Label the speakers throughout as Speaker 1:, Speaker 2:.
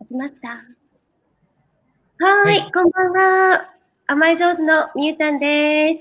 Speaker 1: 押しました。は
Speaker 2: はい。
Speaker 1: ーい、こんばんは。甘え上手のみゆたんです。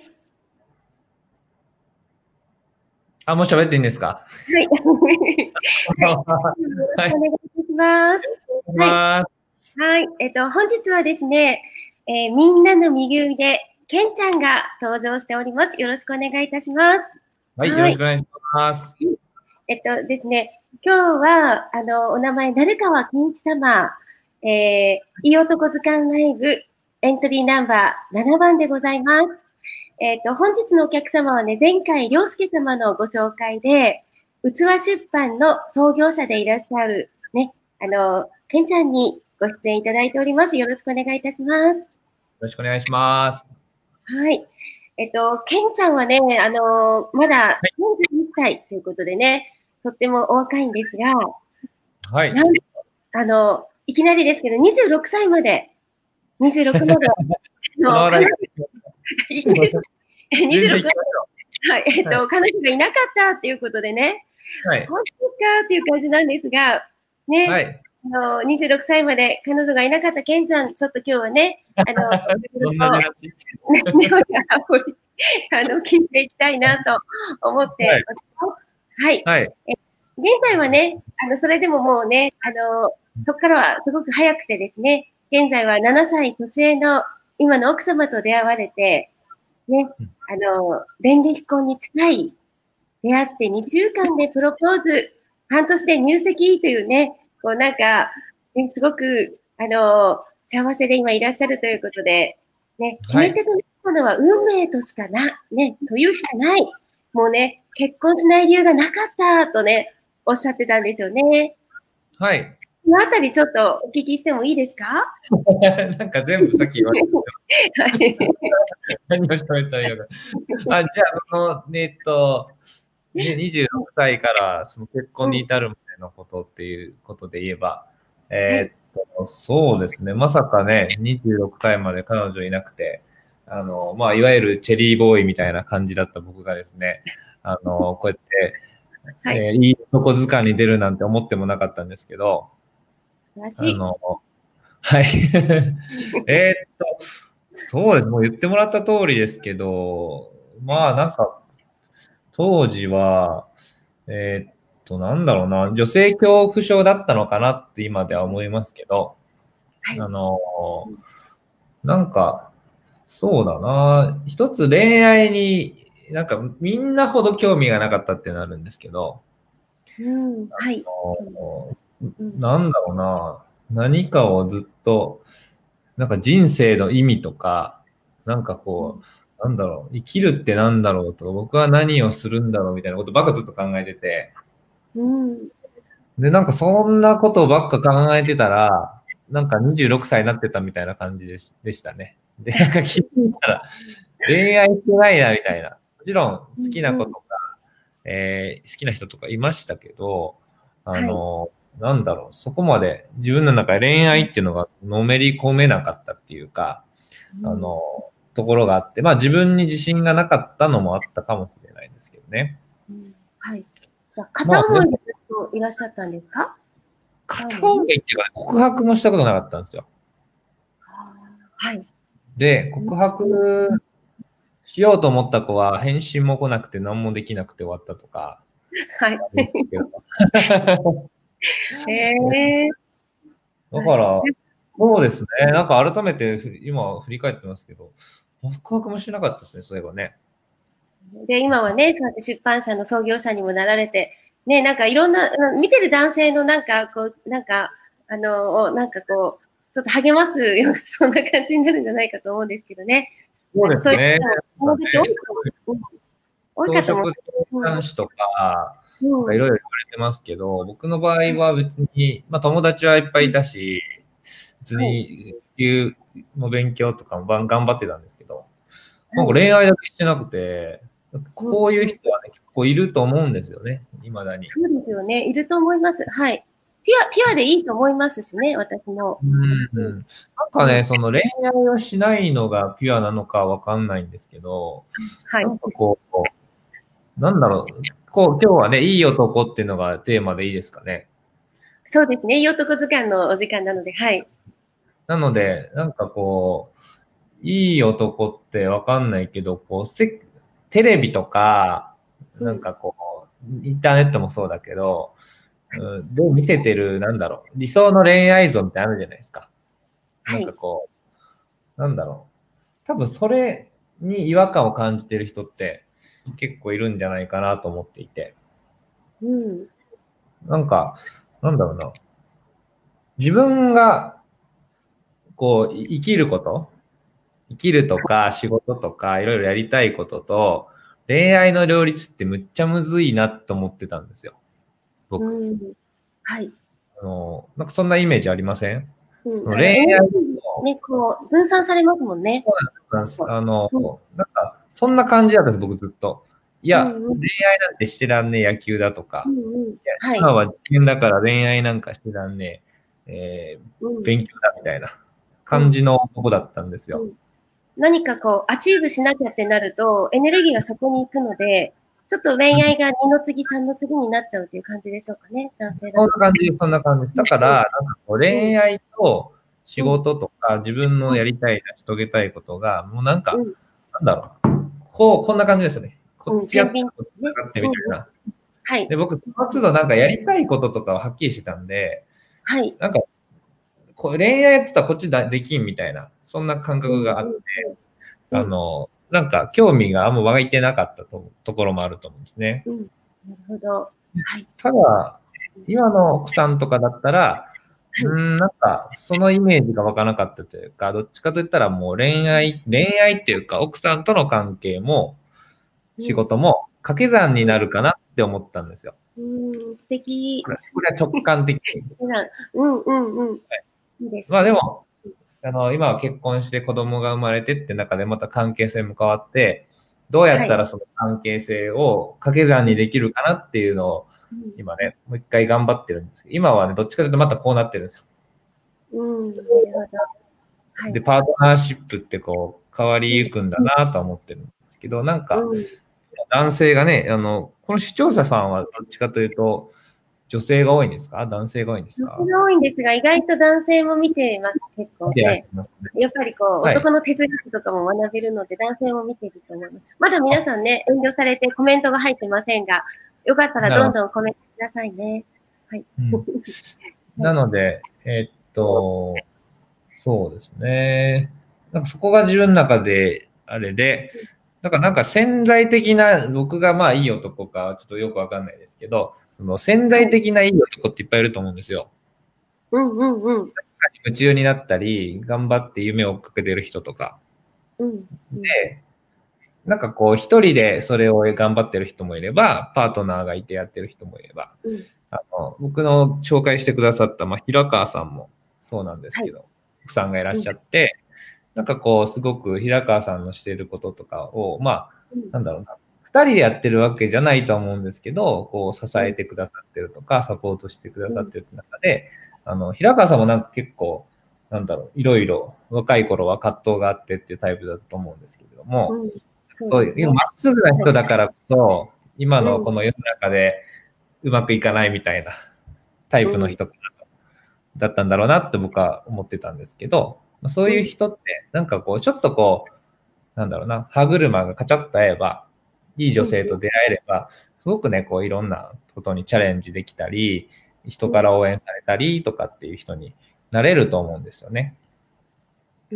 Speaker 2: あ、もう喋っていいんですか？
Speaker 1: はい。はい。よろしくお
Speaker 2: はい。
Speaker 1: 願いいたします。はい。
Speaker 2: ま
Speaker 1: はい。本日はですね、みんなの右腕、けんちゃんが登場しております。よろしくお願いいたします。
Speaker 2: はい、よ
Speaker 1: はい。
Speaker 2: ろしくお願いします。
Speaker 1: ですね、今日は、お名前、成川健一様、いい男図鑑ライブ、エントリーナンバー7番でございます。本日のお客様はね、前回、良介様のご紹介で、器出版の創業者でいらっしゃる、ね、ケンちゃんにご出演いただいております。よろしくお願いいたします。
Speaker 2: よろしくお願いします。
Speaker 1: はい。ケンちゃんはね、まだ
Speaker 2: はい。
Speaker 1: 41歳ということでね、とってもお若いんですが、
Speaker 2: はい。
Speaker 1: なんいきなりですけど、26歳まで、26まで、
Speaker 2: その話題、
Speaker 1: 彼女、いいです。26
Speaker 2: 全然行き
Speaker 1: はい、
Speaker 2: ましょう。
Speaker 1: 彼女がいなかったっていうことでね、
Speaker 2: はい。
Speaker 1: 本当かっていう感じなんですが、ね、
Speaker 2: はい。
Speaker 1: 26歳まで彼女がいなかったケンちゃん、ちょっと今日はね、いろい
Speaker 2: どんな
Speaker 1: ろ
Speaker 2: 話？
Speaker 1: と、ね、聞いていきたいなと思って
Speaker 2: はい。
Speaker 1: おります。はい。
Speaker 2: はい。
Speaker 1: 現在はね、それでももうね、そこからはすごく早くてですね、現在は7歳年上の今の奥様と出会われて、ね、電撃婚に近い出会って2週間でプロポーズ、半年で入籍というね、こうなんか、ね、すごく、幸せで今いらっしゃるということで、ね、決
Speaker 2: はい。
Speaker 1: め手となったのは運命としかね、というしかない。もうね、結婚しない理由がなかったとね、おっしゃってたんですよね。
Speaker 2: はい。
Speaker 1: このあたりちょっとお聞きしてもいいですか？
Speaker 2: なんか全部さっき言われ
Speaker 1: はい。
Speaker 2: て、何を喋ったらいいのか。あ、じゃあ、ね、26歳からその結婚に
Speaker 1: うん。
Speaker 2: 至るまでのことっていうことで言えば、
Speaker 1: はい。
Speaker 2: そうですね、まさかね、26歳まで彼女いなくて、まあ、いわゆるチェリーボーイみたいな感じだった僕がですね、こうやって、
Speaker 1: はい。
Speaker 2: いい男図鑑に出るなんて思ってもなかったんですけど、
Speaker 1: 素晴らしい。
Speaker 2: あの、はい。えーっと、そうです。もう言ってもらった通りですけど、
Speaker 1: はい。
Speaker 2: まあなんか、当時は、なんだろうな、女性恐怖症だったのかなって今では思いますけど、
Speaker 1: はい。
Speaker 2: あの、なんか、そうだな、一つ恋愛に、なんかみんなほど興味がなかったってなるんですけど、
Speaker 1: うん。はい。
Speaker 2: の
Speaker 1: うん。
Speaker 2: なんだろうな、何かをずっと、なんか人生の意味とか、なんかこ
Speaker 1: うん。
Speaker 2: う、なんだろう、生きるってなんだろうとか、僕は何をするんだろうみたいなことばっかずっと考えてて、
Speaker 1: うん。
Speaker 2: で、なんかそんなことばっか考えてたら、なんか26歳になってたみたいな感じでしたね。で、なんか気づいたら、恋愛してないなみたいな。もちろん好きな
Speaker 1: うん。うん。
Speaker 2: 子とか、好きな人とかいましたけど、あ
Speaker 1: はい。
Speaker 2: の、なんだろう、そこまで自分の中で恋愛っていうのがのめり込めなかったっていうか、
Speaker 1: うん。
Speaker 2: ところがあって、まあ自分に自信がなかったのもあったかもしれないんですけどね。
Speaker 1: うん。はい。じゃあ、
Speaker 2: まあでも、
Speaker 1: 片思いでずっといらっしゃったんですか？片
Speaker 2: 片
Speaker 1: 思い。
Speaker 2: 思いっていうか、告白もしたことなかったんですよ。
Speaker 1: はい。
Speaker 2: で、
Speaker 1: うん。
Speaker 2: 告白しようと思った子は返信も来なくて何もできなくて終わったとか、
Speaker 1: はい。
Speaker 2: ありますけど。
Speaker 1: へえ。はい。
Speaker 2: だから、そうですね。なんか改めて今振り返ってますけど、告白もしなかったですね、そういえばね。
Speaker 1: で、今はね、そうやって出版社の創業者にもなられて、ね、なんかいろんな、見てる男性のなんか、こう、なんか、なんかこう、ちょっと励ますような、そんな感じになるんじゃないかと思うんですけどね。
Speaker 2: そうで
Speaker 1: そういう
Speaker 2: すね。
Speaker 1: 方も、友達多いかも、多いかと思
Speaker 2: 装飾男子とか、なんか
Speaker 1: うん。うん。
Speaker 2: いろいろ言われてますけど、僕の場合は別に、まあ友達はいっぱいいたし、別
Speaker 1: はい。
Speaker 2: に野球の勉強とかも頑張ってたんですけど、なんか
Speaker 1: はい。
Speaker 2: 恋愛だけしてなくて、
Speaker 1: うん。
Speaker 2: こういう人はね、結構いると思うんですよね、未だに。
Speaker 1: そうですよね。いると思います。はい。ピュアでいいと思いますしね、私も。
Speaker 2: うん。
Speaker 1: うん。
Speaker 2: なんかね、
Speaker 1: うん。
Speaker 2: その恋愛をしないのがピュアなのかわかんないんですけど、
Speaker 1: はい。
Speaker 2: なんかこう、なんだろう、こう、今日はね、いい男っていうのがテーマでいいですかね。
Speaker 1: そうですね。いい男図鑑のお時間なので、はい。
Speaker 2: なので、なんかこう、いい男ってわかんないけど、こう、テレビとか、なんかこう、インターネットもそうだけど、で見せてる、なんだろう、理想の恋愛像ってあるじゃないですか。なんか
Speaker 1: はい。
Speaker 2: こう、なんだろう。多分それに違和感を感じてる人って結構いるんじゃないかなと思っていて。
Speaker 1: うん。
Speaker 2: なんか、なんだろうな。自分が、こう、生きること、生きるとか仕事とかいろいろやりたいことと、恋愛の両立ってむっちゃむずいなと思ってたんですよ。僕。
Speaker 1: うん。はい。
Speaker 2: なんかそんなイメージありません？
Speaker 1: うん。
Speaker 2: 恋愛
Speaker 1: エネルギー
Speaker 2: の、
Speaker 1: ね、こう、分散されますもんね。
Speaker 2: そうなんです。
Speaker 1: うん。
Speaker 2: なんか、そんな感じだったんです、僕ずっと。いや、
Speaker 1: うん。うん。
Speaker 2: 恋愛なんてしてらんねえ、野球だとか。
Speaker 1: うん。うん。
Speaker 2: いや、
Speaker 1: はい。
Speaker 2: 今は受験だから恋愛なんかしてらんねえ、
Speaker 1: うん。
Speaker 2: 勉強だみたいな
Speaker 1: うん。
Speaker 2: 感じの男だったんですよ。
Speaker 1: うん。何かこう、アチーブしなきゃってなると、エネルギーがそこに行くので、ちょっと恋愛が2の次、3の次になっちゃうっていう感じでしょうかね、男性だと。
Speaker 2: そんな感じです、そんな感じです。だから、なんかこう
Speaker 1: うん。
Speaker 2: 恋愛と仕
Speaker 1: うん。
Speaker 2: 事とか自分の
Speaker 1: うん。
Speaker 2: やりたい、成し遂げたいことが、もうなんか、
Speaker 1: うん。
Speaker 2: なんだろう。こんな感じですよね。こ
Speaker 1: うん。
Speaker 2: っちやったら
Speaker 1: 天秤
Speaker 2: こっち
Speaker 1: ね。
Speaker 2: かかって
Speaker 1: うん。うん。
Speaker 2: みたいな。
Speaker 1: はい。
Speaker 2: で、僕、その都度なんかやりたいこととかははっきりしてたんで、
Speaker 1: はい。
Speaker 2: なんか、こう恋愛やってたらこっちできんみたいな、そんな感
Speaker 1: うん。
Speaker 2: 覚があって、
Speaker 1: うん。うん。
Speaker 2: なんか興味があんま湧いてなかったところもあると思うんですね。
Speaker 1: うん。なるほど。はい。
Speaker 2: ただ、今の奥さんとかだったら、
Speaker 1: はい。
Speaker 2: なんか、そのイメージが湧かなかったというか、どっちかといったらもう恋愛っていうか、奥さんとの関係も仕
Speaker 1: うん。
Speaker 2: 事も掛け算に
Speaker 1: うん。
Speaker 2: なるかなって思ったんですよ。
Speaker 1: うん。素敵。
Speaker 2: これは直感的に。
Speaker 1: 普段うん。うん。うん。いいですね。
Speaker 2: まあでも、今は結婚して子供が生まれてって中でまた関係性も変わって、どうや
Speaker 1: はい。
Speaker 2: ったらその関係性を掛け算
Speaker 1: うん。
Speaker 2: にできるかなっていうのを
Speaker 1: うん。
Speaker 2: 今ね、もう一回頑張ってるんですけど、今はね、どっちかというとまたこうなってるんですよ。
Speaker 1: うん。なるほど。は
Speaker 2: で、
Speaker 1: い。
Speaker 2: パートナーシップってこう、変わり
Speaker 1: うん。
Speaker 2: ゆくんだなとは思ってるんですけど、なんか、
Speaker 1: うん。
Speaker 2: 男性がね、この視聴者さんはどっちかというと、女性が多いんですか？男性が多いんですか？
Speaker 1: 女性が多いんですが、意外と男性も見ています、結構
Speaker 2: 見てらっしゃ
Speaker 1: ね。
Speaker 2: いますね。
Speaker 1: やっぱりこう、
Speaker 2: はい。
Speaker 1: 男の哲学とかも学べるので、男性も見ていると思います。まだ皆さんね、遠慮されてコメントが入ってませんが、よかったらどん
Speaker 2: なるほど。
Speaker 1: どんコメントくださいね。はい。
Speaker 2: うん。
Speaker 1: はい。
Speaker 2: なので、そうですね。なんかそこが自分の中で、あれで、だからなんか潜在的な、僕がまあいい男かはちょっとよくわかんないですけど、その潜在
Speaker 1: はい。
Speaker 2: 的ないい男っていっぱいいると思うんですよ。
Speaker 1: うんうんうん。
Speaker 2: 夢中になったり、頑張って夢を追っかけてる人とか。
Speaker 1: うんうん。
Speaker 2: で、なんかこう一人でそれを頑張ってる人もいれば、パートナーがいてやってる人もいれば、
Speaker 1: うん。
Speaker 2: 僕の紹介してくださった、まあ、平川さんもそうなんです
Speaker 1: はい。
Speaker 2: けど、奥さんがいらっ
Speaker 1: うん。
Speaker 2: しゃって、なんかこう、すごく平川さんのしていることとかを、まあ、
Speaker 1: うん。
Speaker 2: なんだろうな、二人でやってるわけじゃないと思うんですけど、こう、支
Speaker 1: うん。
Speaker 2: えてくださってるとか、サポートしてくだ
Speaker 1: うん。
Speaker 2: さってる中で、平川さんもなんか結構、なんだろう、いろいろ若い頃は葛藤があってっていうタイプだと思うんですけれども、
Speaker 1: うん。そう
Speaker 2: そういう、
Speaker 1: ですね。
Speaker 2: まっすぐな
Speaker 1: はい。
Speaker 2: 人だからこそ、今
Speaker 1: うん。
Speaker 2: のこの世の中でうまくいかないみたいなタイ
Speaker 1: うん。
Speaker 2: プの人だったんだろうなって僕は思ってたんですけど、そういう
Speaker 1: うん。
Speaker 2: 人って、なんかこう、ちょっとこう、なんだろうな、歯車がカチャッと合えば、いい女
Speaker 1: うん。
Speaker 2: 性と出会えれば、すごくね、こう、いろんなことにチャレンジできたり、人
Speaker 1: うん。
Speaker 2: から応援されたりとかっていう人になれると思うんですよね。
Speaker 1: うん。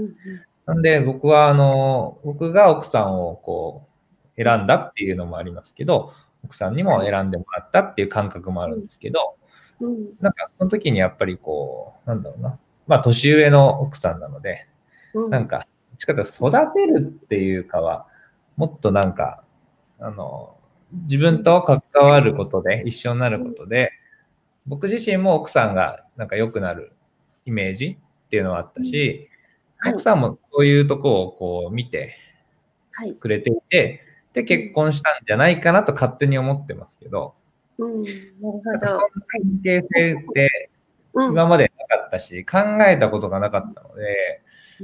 Speaker 2: なんで、僕は、僕が奥さんをこう、
Speaker 1: うん。
Speaker 2: 選んだっていうのもありますけど、奥さんにも
Speaker 1: はい。
Speaker 2: 選んでもらったっていう感覚もあるん
Speaker 1: うん。
Speaker 2: ですけど、
Speaker 1: うん。
Speaker 2: なんかその時にやっぱりこう、なんだろうな。まあ年上の奥さんなので、
Speaker 1: うん。
Speaker 2: なんか、どっちかというと育てるっていうかは、もっとなんか、自
Speaker 1: うん。
Speaker 2: 分と関わることで、一緒になる
Speaker 1: うん。
Speaker 2: ことで、僕自身も奥さんがなんか良くなるイメージっていうのはあっ
Speaker 1: うん。
Speaker 2: たし、
Speaker 1: はい。
Speaker 2: 奥さんもそういうとこをこう見て
Speaker 1: はい。
Speaker 2: くれていて、で、
Speaker 1: うん。
Speaker 2: 結婚したんじゃないかなと勝手に思ってますけど、
Speaker 1: うん。なるほ
Speaker 2: なんかそん
Speaker 1: ど。
Speaker 2: な
Speaker 1: はい。
Speaker 2: 関係性って
Speaker 1: うん。
Speaker 2: 今までなかったし、考えたことがなかったので、
Speaker 1: うん。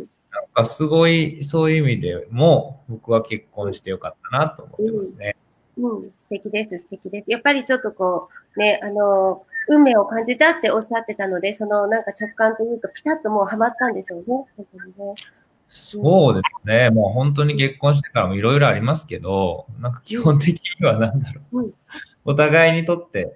Speaker 2: なんかすごい、そういう意味でも、僕は結
Speaker 1: うん。
Speaker 2: 婚してよかったなと思ってま
Speaker 1: うん。
Speaker 2: すね。
Speaker 1: うん。素敵です。素敵です。やっぱりちょっとこう、ね、 運命を感じたっておっしゃってたので、そのなんか直感というか、ピタッともうハマったんでしょうね。本当にね。
Speaker 2: そうですね。もう本当に結婚してからもいろいろありますけど、なんか基本的にはなんだろう。お互いにとって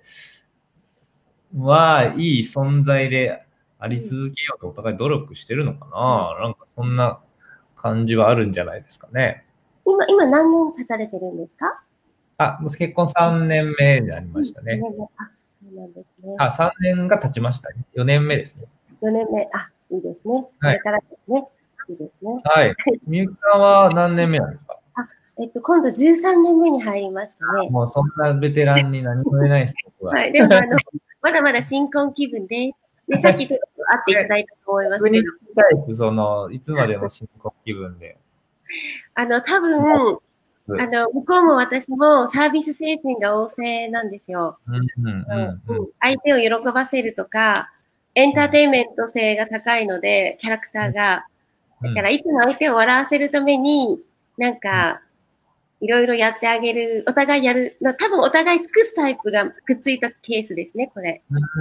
Speaker 2: いい存在であり続けようとお互い努力してるのかな。なんかそんな感じはあるんじゃないですかね。
Speaker 1: 今何年経たれてるんですか？
Speaker 2: もう結婚3年目になりましたね。
Speaker 1: そうなんですね。
Speaker 2: 3年が経ちましたね。4年目ですね。
Speaker 1: 4年目。いいですね。これからですね。いいですね。
Speaker 2: はい。みゆきさんは何年目なんですか？
Speaker 1: 今度13年目に入りましたね。
Speaker 2: もうそんなベテランに何も言えないです、僕は。
Speaker 1: はい。でも、まだまだ新婚気分です。で、さっきちょっと会っていただいたと思いますけど。
Speaker 2: 逆に聞きたいです。いつまでも新婚気分で。
Speaker 1: 多分、向こうも私もサービス精神が旺盛なんですよ。相手を喜ばせるとか、エンターテインメント性が高いので、キャラクターが。だから、いつも相手を笑わせるために、なんか、いろいろやってあげる、お互いやる、多分お互い尽くすタイプがくっついたケースですね、これ。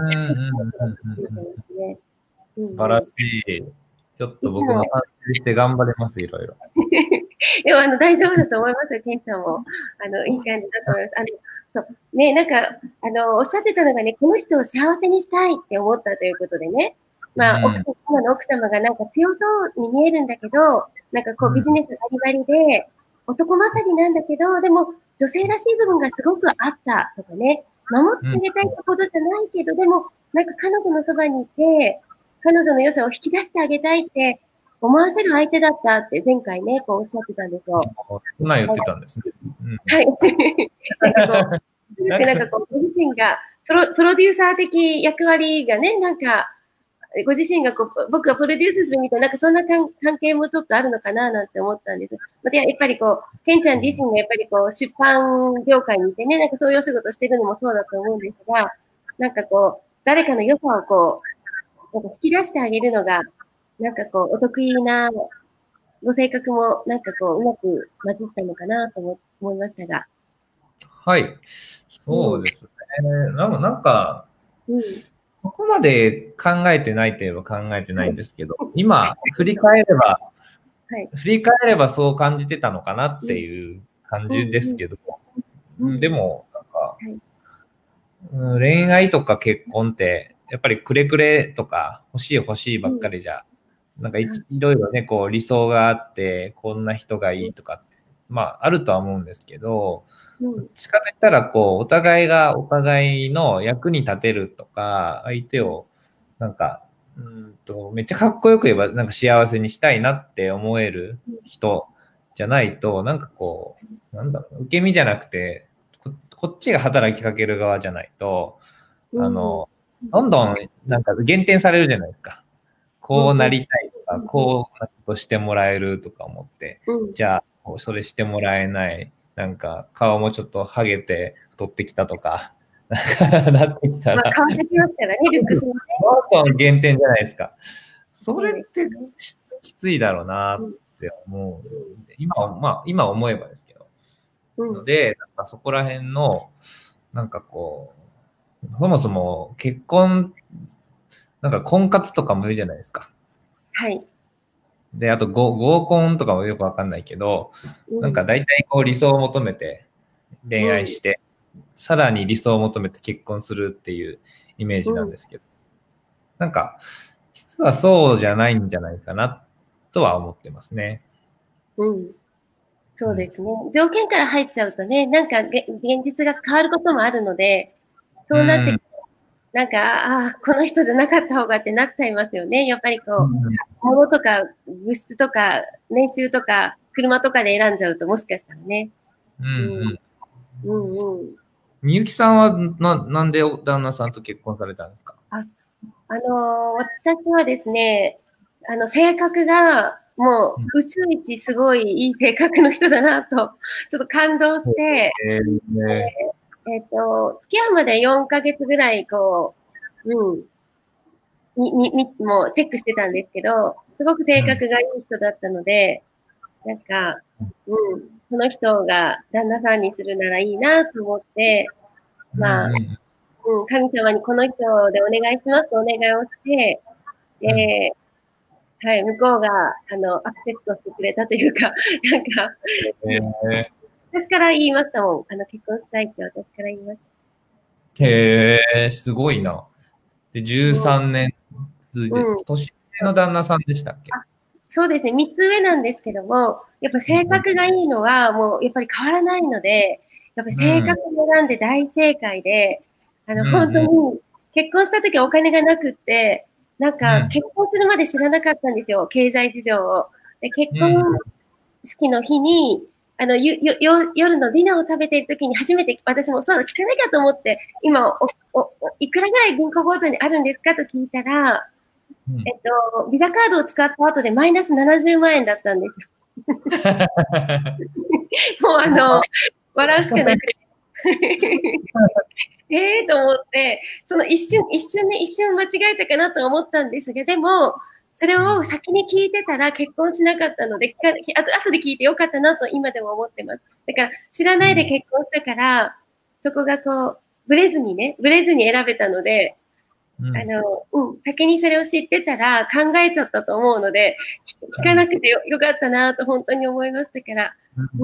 Speaker 2: 素晴らしい。ちょっと僕も反省して頑張れます、いろいろ。
Speaker 1: でも、大丈夫だと思いますよ、ケンちゃんも。いい感じだと思います。そうね、なんか、おっしゃってたのがね、この人を幸せにしたいって思ったということでね。まあ、今の奥様がなんか強そうに見えるんだけど、なんかこうビジネスバリバリで、男勝りなんだけど、でも女性らしい部分がすごくあったとかね、守ってあげたいってことじゃないけど、でも、なんか彼女のそばにいて、彼女の良さを引き出してあげたいって思わせる相手だったって前回ね、こうおっしゃってたんですよ。
Speaker 2: そんなん言ってたんですね。
Speaker 1: はい。なんかこう、ご自身がプロデューサー的役割がね、なんか、ご自身がこう、僕がプロデュースするみたいな、なんかそんな関係もちょっとあるのかななんて思ったんです。で、やっぱりこう、ケンちゃん自身がやっぱりこう、出版業界にいてね、なんかそういうお仕事してるのもそうだと思うんですが、なんかこう、誰かの良さをこう、なんか引き出してあげるのが、なんかこう、お得意なご性格もなんかこう、うまく混じったのかなと思いましたが。
Speaker 2: はい。そうですね。なんか、ここまで考えてないといえば考えてないんですけど、今、振り返ればそう感じてたのかなっていう感じですけど、でも、なんか、恋愛とか結婚って、やっぱりくれくれとか欲しいばっかりじゃ、なんかいろいろね、こう理想があって、こんな人がいいとかって、まああるとは思うんですけど、どっちかといったら、こう、お互いがお互いの役に立てるとか、相手を、なんか、めっちゃかっこよく言えば、なんか幸せにしたいなって思える人じゃないと、なんかこう、なんだろう、受け身じゃなくて、こっちが働きかける側じゃないと、どんどんなんか減点されるじゃないですか。こうなりたいとか、こうなことしてもらえるとか思って、じゃあ、それしてもらえない。なんか、顔もちょっとハゲて太ってきたとか、なってきたら。
Speaker 1: 変わってきますからね、ルックスもね。
Speaker 2: どんどん減点じゃないですか。それってきついだろうなって思う。今思えばですけど。ので、なんかそこら辺の、なんかこう、そもそも結婚、なんか婚活とかも言うじゃないですか。
Speaker 1: はい。
Speaker 2: で、あと合コンとかもよくわかんないけど、なんか大体こう理想を求めて恋愛して、さらに理想を求めて結婚するっていうイメージなんですけど、なんか、実はそうじゃないんじゃないかなとは思ってますね。
Speaker 1: そうですね。条件から入っちゃうとね、なんか現実が変わることもあるので、そうなってなんか、この人じゃなかった方がってなっちゃいますよね。やっぱりこう、物とか物質とか年収とか車とかで選んじゃうともしかしたらね。
Speaker 2: みゆきさんはなんで旦那さんと結婚されたんですか？
Speaker 1: 私はですね、性格がもう宇宙一すごいいい性格の人だなと、ちょっと感動して、付き合うまで4ヶ月ぐらい、こう、もうチェックしてたんですけど、すごく性格がいい人だったので、なんか、この人が旦那さんにするならいいなと思って、まあ、 神様にこの人でお願いしますとお願いをして、で、はい、向こうが、アクセプトしてくれたというか、なんか、私から言いましたもん。結婚したいって私から言いました。
Speaker 2: へえ、すごいな。で、13年続いて、年上の旦那さんでしたっけ？
Speaker 1: そうですね。3つ上なんですけども、やっぱ性格がいいのは、もうやっぱり変わらないので、やっぱり性格を選んで大正解で、本当に結婚した時はお金がなくって、なんか結婚するまで知らなかったんですよ。経済事情を。で、結婚式の日に、夜のディナーを食べている時に初めて私もそうだ、聞かなきゃと思って、今いくらぐらい銀行口座にあるんですかと聞いたら、ビザカードを使った後でマイナス70万円だったんですよ。もう笑うしかなくて。と思って、その一瞬間違えたかなと思ったんですが、でも、それを先に聞いてたら結婚しなかったので、後で聞いてよかったなと今でも思ってます。だから、知らないで結婚したから、そこがこう、ブレずに選べたので、先にそれを知ってたら考えちゃったと思うので、聞かなくてよかったなと本当に思いましたから。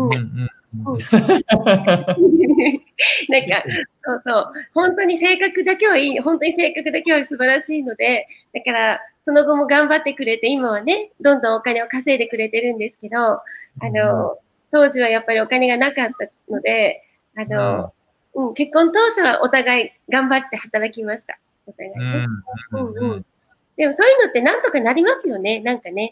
Speaker 1: なんか、本当に性格だけはいい、本当に性格だけは素晴らしいので、だから、その後も頑張ってくれて、今はね、どんどんお金を稼いでくれてるんですけど、当時はやっぱりお金がなかったので、結婚当初はお互い頑張って働きました。お互いね。でもそういうのってなんとかなりますよね、なんかね。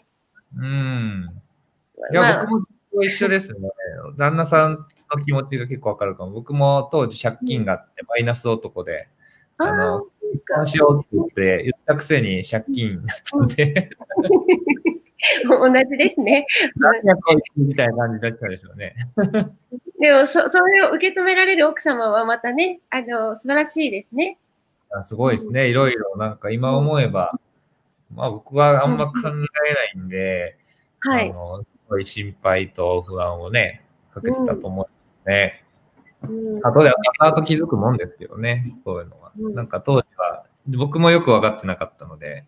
Speaker 2: いや、僕も一緒ですね。旦那さんの気持ちが結構わかるかも。僕も当時借金があって、マイナス男で、結婚しようって言ったくせに借金だったので。
Speaker 1: 同じですね。
Speaker 2: みたいな感じになっちゃうでしょうね。
Speaker 1: でも、それを受け止められる奥様はまたね、素晴らしいですね。
Speaker 2: すごいですね。いろいろなんか今思えば、まあ僕はあんま考えないんで、すごい心配と不安をね、かけてたと思うんですね。後で気づくもんですけどね、そういうのは。なんか当時は、僕もよく分かってなかったので、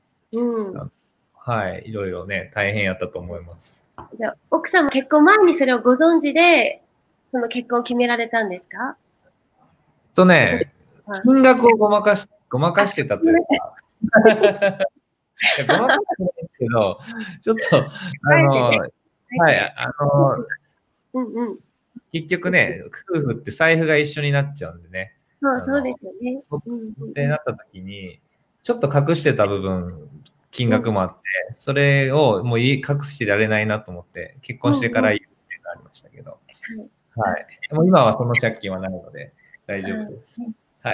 Speaker 2: はい、いろいろね、大変やったと思います。
Speaker 1: じゃあ、奥様結婚前にそれをご存知で、その結婚を決められたんですか？
Speaker 2: 金額をごまかしてたというか、ごまかしてないですけど、ちょっと、結局ね、夫婦って財布が一緒になっちゃうんでね。
Speaker 1: そうですよね。
Speaker 2: ってなった時に、ちょっと隠してた部分、金額もあって、それをもう隠してられないなと思って、結婚してから言うっていうのがありましたけど。はい。でも今はその借金はないので大丈夫です。はい。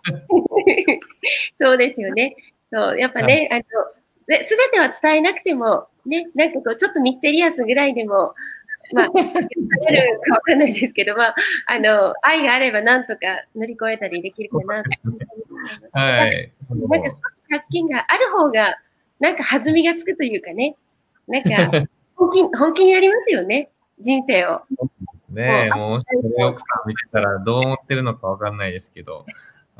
Speaker 1: そうですよね。そう、やっぱね、すべては伝えなくても、ね、なんかこう、ちょっとミステリアスぐらいでも、まあ、言るかわかんないですけど、まあ、愛があればなんとか乗り越えたりできるかなと思います。はい。なんか少し借金がある方が、なんか弾みがつくというかね、なんか、本気になりますよね、人生を。
Speaker 2: ねえ、もう、奥さん見てたらどう思ってるのかわかんないですけど、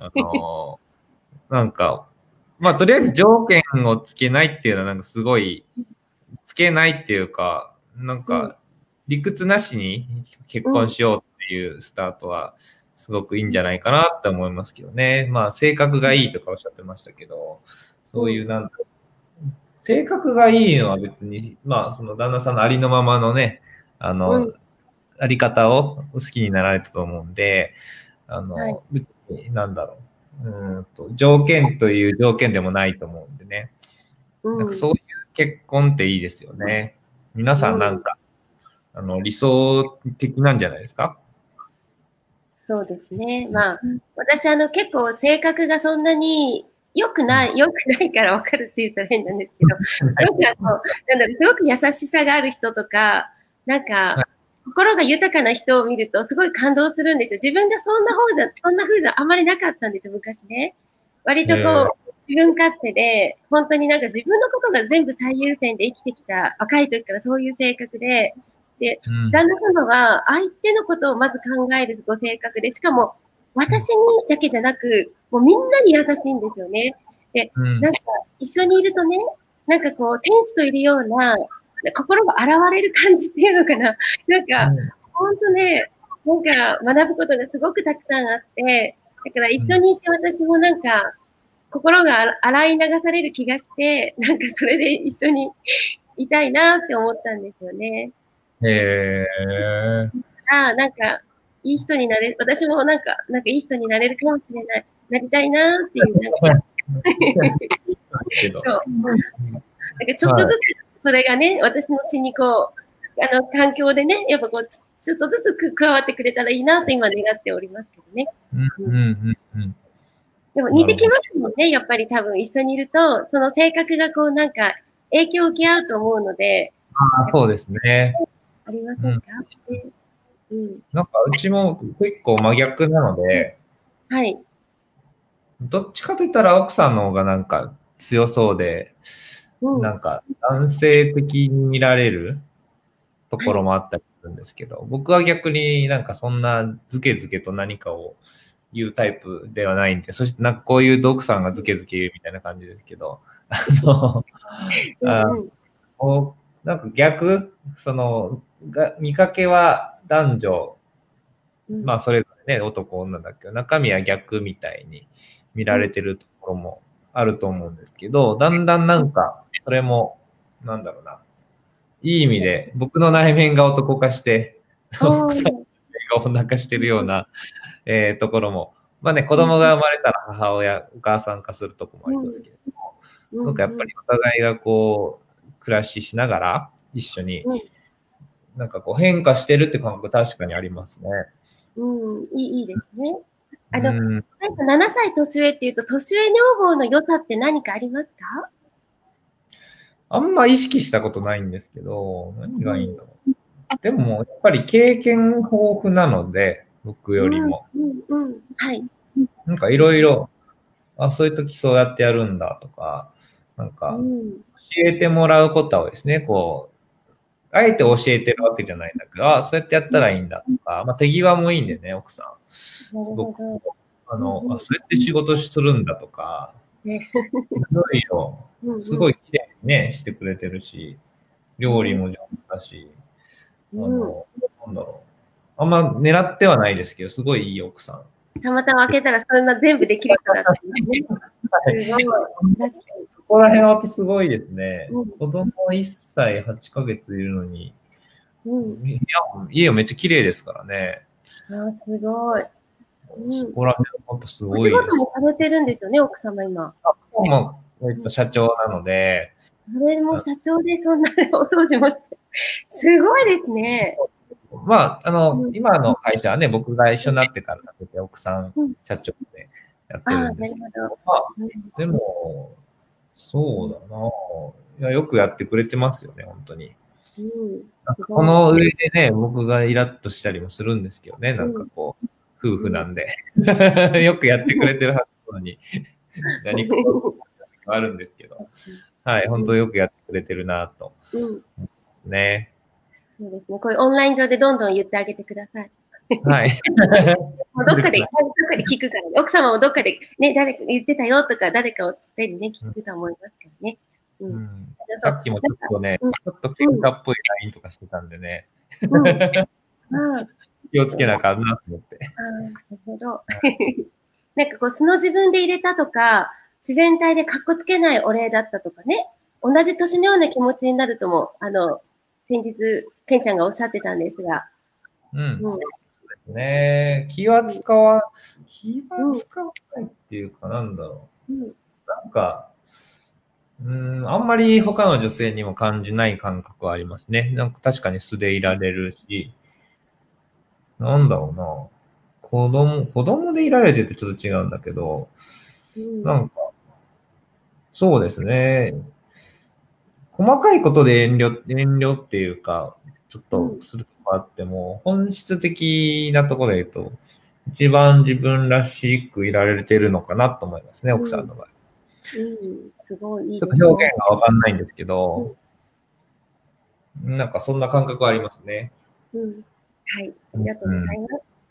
Speaker 2: なんか、まあ、とりあえず条件をつけないっていうのは、なんかすごい、つけないっていうか、なんか、理屈なしに結婚しようっていうスタートは、すごくいいんじゃないかなって思いますけどね。まあ、性格がいいとかおっしゃってましたけど、そういう、なんだろう、性格がいいのは別に、まあ、その旦那さんのありのままのね、あり方を好きになられたと思うんで、別に、なんだろう、条件という条件でもないと思うんでね。なんかそういう結婚っていいですよね。皆さんなんか、理想的なんじゃないですか？
Speaker 1: そうですね。まあ、私結構性格がそんなに良くないから分かるって言ったら変なんですけど、すごく優しさがある人とか、なんか、心が豊かな人を見るとすごい感動するんですよ。自分がそんな風じゃあまりなかったんですよ、昔ね。割とこう、自分勝手で、本当になんか自分のことが全部最優先で生きてきた若い時からそういう性格で、で、旦那様は相手のことをまず考えるご性格で、しかも、 私にだけじゃなく、もうみんなに優しいんですよね。で、なんか一緒にいるとね、なんかこう、天使といるような、心が洗われる感じっていうのかな。なんか、ほんとね、なんか学ぶことがすごくたくさんあって、だから一緒にいて私もなんか、心が洗い流される気がして、なんかそれで一緒にいたいなって思ったんですよね。
Speaker 2: へえ。
Speaker 1: なんか、いい人になれる、私もなんかいい人になれるかもしれない、なりたいなっていう、なんか、そう。なんかちょっとずつ、それがね、私の血にこう、環境でね、やっぱこう、ちょっとずつ加わってくれたらいいなと今願っておりますけどね。でも似てきますもんね、やっぱり多分一緒にいると、その性格がこうなんか影響を受け合うと思うので。
Speaker 2: そうですね。
Speaker 1: ありませんか？
Speaker 2: なんかうちも結構真逆なので、
Speaker 1: はい。
Speaker 2: どっちかといったら奥さんの方がなんか強そうで、なんか男性的に見られるところもあったりするんですけど、僕は逆になんかそんなズケズケと何かを言うタイプではないんで、そしてなんかこういう奥さんがズケズケ言うみたいな感じですけど、なんか逆、見かけは男女、まあそれぞれね、男女だけど、中身は逆みたいに見られてるところもあると思うんですけど、だんだんなんか、それも、なんだろうな、いい意味で、僕の内面が男化して、奥さんが女化してるような、ところも、まあね、子供が生まれたら母親、お母さん化するとこもありますけれども、なんかやっぱりお互いがこう、暮らししながら、一緒に、なんかこう変化してるって感覚確かにありますね。
Speaker 1: いいですね。なんか7歳年上っていうと、年上女房の良さって何かありますか？
Speaker 2: あんま意識したことないんですけど、何がいいんだろう。でも、やっぱり経験豊富なので、僕よりも。
Speaker 1: はい。
Speaker 2: なんかいろいろ、そういう時そうやってやるんだとか、なんか、教えてもらうことはですね、こう、あえて教えてるわけじゃないんだけど、そうやってやったらいいんだとか、まあ手際もいいんでね、奥さん。すごく、そうやって仕事するんだとか、いろいろ、すごい綺麗にね、してくれてるし、料理も上手だし、なんだろう。あんま狙ってはないですけど、すごいいい奥さん。
Speaker 1: たまたま開けたらそんな全部できる人だったんですね。すごい。
Speaker 2: そこら辺はすごいですね。子供1歳8ヶ月いるのに、家はめっちゃ綺麗ですからね。
Speaker 1: すごい。
Speaker 2: そこら辺は本当すごいです。
Speaker 1: お仕事もされてるんですよね、奥様今。
Speaker 2: 奥様も社長なので。
Speaker 1: それも社長でそんなお掃除もして。すごいですね。
Speaker 2: まあ、今の会社はね、僕が一緒になってからだけで奥さん社長でやってるんですけど、まあ、でも、そうだな。よくやってくれてますよね、本当に。その上でね、僕がイラッとしたりもするんですけどね、なんかこう、夫婦なんで。よくやってくれてるはずなのに、何かあるんですけど。はい、本当よくやってくれてるなと思いますね。
Speaker 1: そうですね。こういうオンライン上でどんどん言ってあげてください。
Speaker 2: はい。
Speaker 1: どっかで聞くからね。奥様もどっかでね、誰か言ってたよとか、誰かをつってにね、聞くと思いますからね。
Speaker 2: さっきもちょっとね、ちょっと喧嘩っぽい LINE とかしてたんでね。気をつけなあかんなと思って。
Speaker 1: なるほど。なんかこう、素の自分で入れたとか、自然体でかっこつけないお礼だったとかね、同じ年のような気持ちになるとも、先日、ケンちゃんがおっしゃってたんですが。
Speaker 2: そうですね。気は使わないっていうか、なんだろう。なんか、あんまり他の女性にも感じない感覚はありますね。なんか確かに素でいられるし、なんだろうな。子供でいられててちょっと違うんだけど、なんか、そうですね。細かいことで遠慮っていうか、ちょっとするとこあっても、本質的なところで言うと、一番自分らしくいられてるのかなと思いますね、奥さんの場合。
Speaker 1: すごいいい
Speaker 2: ちょっと表現がわかんないんですけど、なんかそんな感覚はありますね。
Speaker 1: はい、ありがとうございます。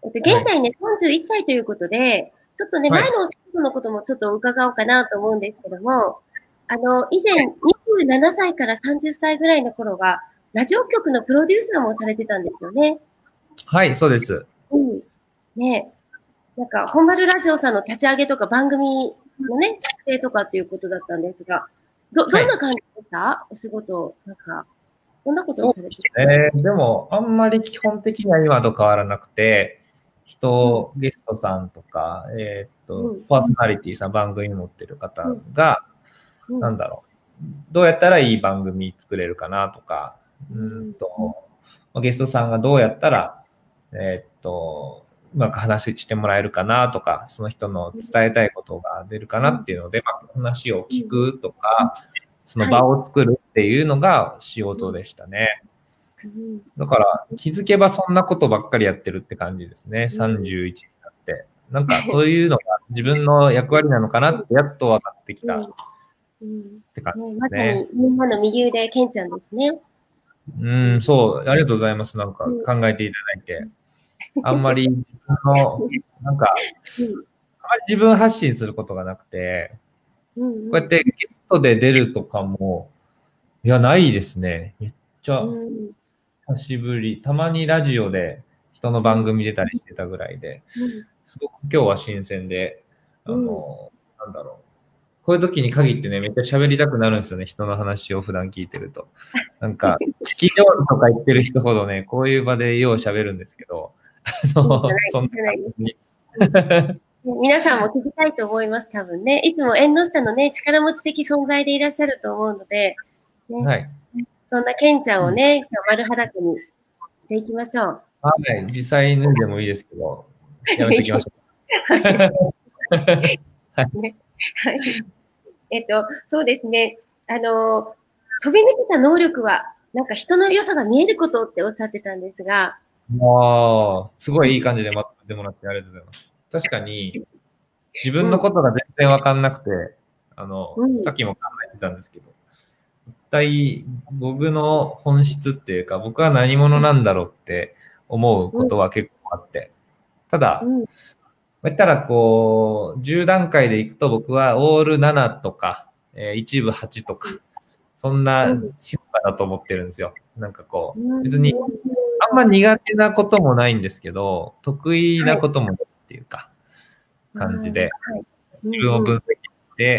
Speaker 1: 現在ね、31歳ということで、ちょっとね、
Speaker 2: はい
Speaker 1: 前のお仕事のこともちょっと伺おうかなと思うんですけども、以前27歳から30歳ぐらいの頃は、ラジオ局のプロデューサーもされてたんですよね。
Speaker 2: はい、そうです。
Speaker 1: うん。ね、なんか、本丸ラジオさんの立ち上げとか番組のね、作成とかっていうことだったんですが、ど
Speaker 2: はい。
Speaker 1: んな感じでしたお仕事、なんか、どんなことを
Speaker 2: そうで
Speaker 1: されて
Speaker 2: すね。でも、あんまり基本的には今と変わらなくて、ゲストさんとか、
Speaker 1: うん、
Speaker 2: パーソナリティさん、番組持ってる方
Speaker 1: うん、
Speaker 2: が、
Speaker 1: うん、
Speaker 2: なんだろう、どうやったらいい番組作れるかなとか、
Speaker 1: うん、
Speaker 2: ゲストさんがどうやったら、うまく話してもらえるかなとか、その人の伝えたいことが出るかなっていうので、話を聞くとか、その
Speaker 1: はい。
Speaker 2: 場を作るっていうのが仕事でしたね。
Speaker 1: うん、
Speaker 2: だから気づけばそんなことばっかりやってるって感じですね。
Speaker 1: うん、
Speaker 2: 31になって。なんかそういうのが自分の役割なのかなってやっと分かってきたっ
Speaker 1: うん、うん。
Speaker 2: て感じ
Speaker 1: ね、
Speaker 2: ですね。
Speaker 1: まさにみんなの右腕、ケンちゃんですね。うん、
Speaker 2: そう、ありがとうございます。なんか
Speaker 1: うん、
Speaker 2: 考えていただいて。あんまり自分の、なんか、
Speaker 1: うん、
Speaker 2: あまり自分発信することがなくて、
Speaker 1: うん、
Speaker 2: こうやってゲストで出るとかも、いや、ないですね。めっち
Speaker 1: う
Speaker 2: ゃ
Speaker 1: ん、
Speaker 2: 久しぶり。たまにラジオで人の
Speaker 1: うん、
Speaker 2: 番組出たりしてたぐらいで、
Speaker 1: うん、
Speaker 2: すごく今日は新鮮で、
Speaker 1: うん、
Speaker 2: なんだろう。こういう時に限ってね、めっちゃ喋りたくなるんですよね。人の話を普段聞いてると。なんか、聞き上手とか言ってる人ほどね、こういう場でよう喋るんですけど、
Speaker 1: いいじゃない、
Speaker 2: そんな
Speaker 1: いいじゃないですか。
Speaker 2: 感じに。
Speaker 1: うん、皆さんも聞きたいと思います、多分ね。いつも縁の下のね、力持ち的存在でいらっしゃると思うので、ね、
Speaker 2: はい。
Speaker 1: そんなケンちゃんをね、今日丸裸にしていきましょう。
Speaker 2: はい。実際脱いでもいいですけど、やめときましょう。はい。
Speaker 1: ね、はい。そうですね。飛び抜けた能力は、なんか人の良さが見えることっておっしゃってたんですが、
Speaker 2: もう、すご
Speaker 1: うん、
Speaker 2: いいい感じでまとめてもらってありがとうございます。確かに、自
Speaker 1: うん、
Speaker 2: 分のことが全然わかんなくて、
Speaker 1: うん、
Speaker 2: さっきも考えてたんですけど、一体僕の本質っていうか、僕は何者なんだろうって思う
Speaker 1: うん、
Speaker 2: ことは結構あって、ただ、
Speaker 1: うん、
Speaker 2: 言ったらこう、10段階でいくと僕はオール7とか、一部8とか、そんな
Speaker 1: うん、
Speaker 2: 評価だと思ってるんですよ。なんかこ
Speaker 1: う
Speaker 2: う、別に
Speaker 1: ん、
Speaker 2: あんま苦手なこともないんですけど、得意
Speaker 1: はい。
Speaker 2: なこともっていうか、
Speaker 1: ああ、
Speaker 2: 感じで、
Speaker 1: はい。う
Speaker 2: 自分を
Speaker 1: ん、うん、
Speaker 2: 分析して、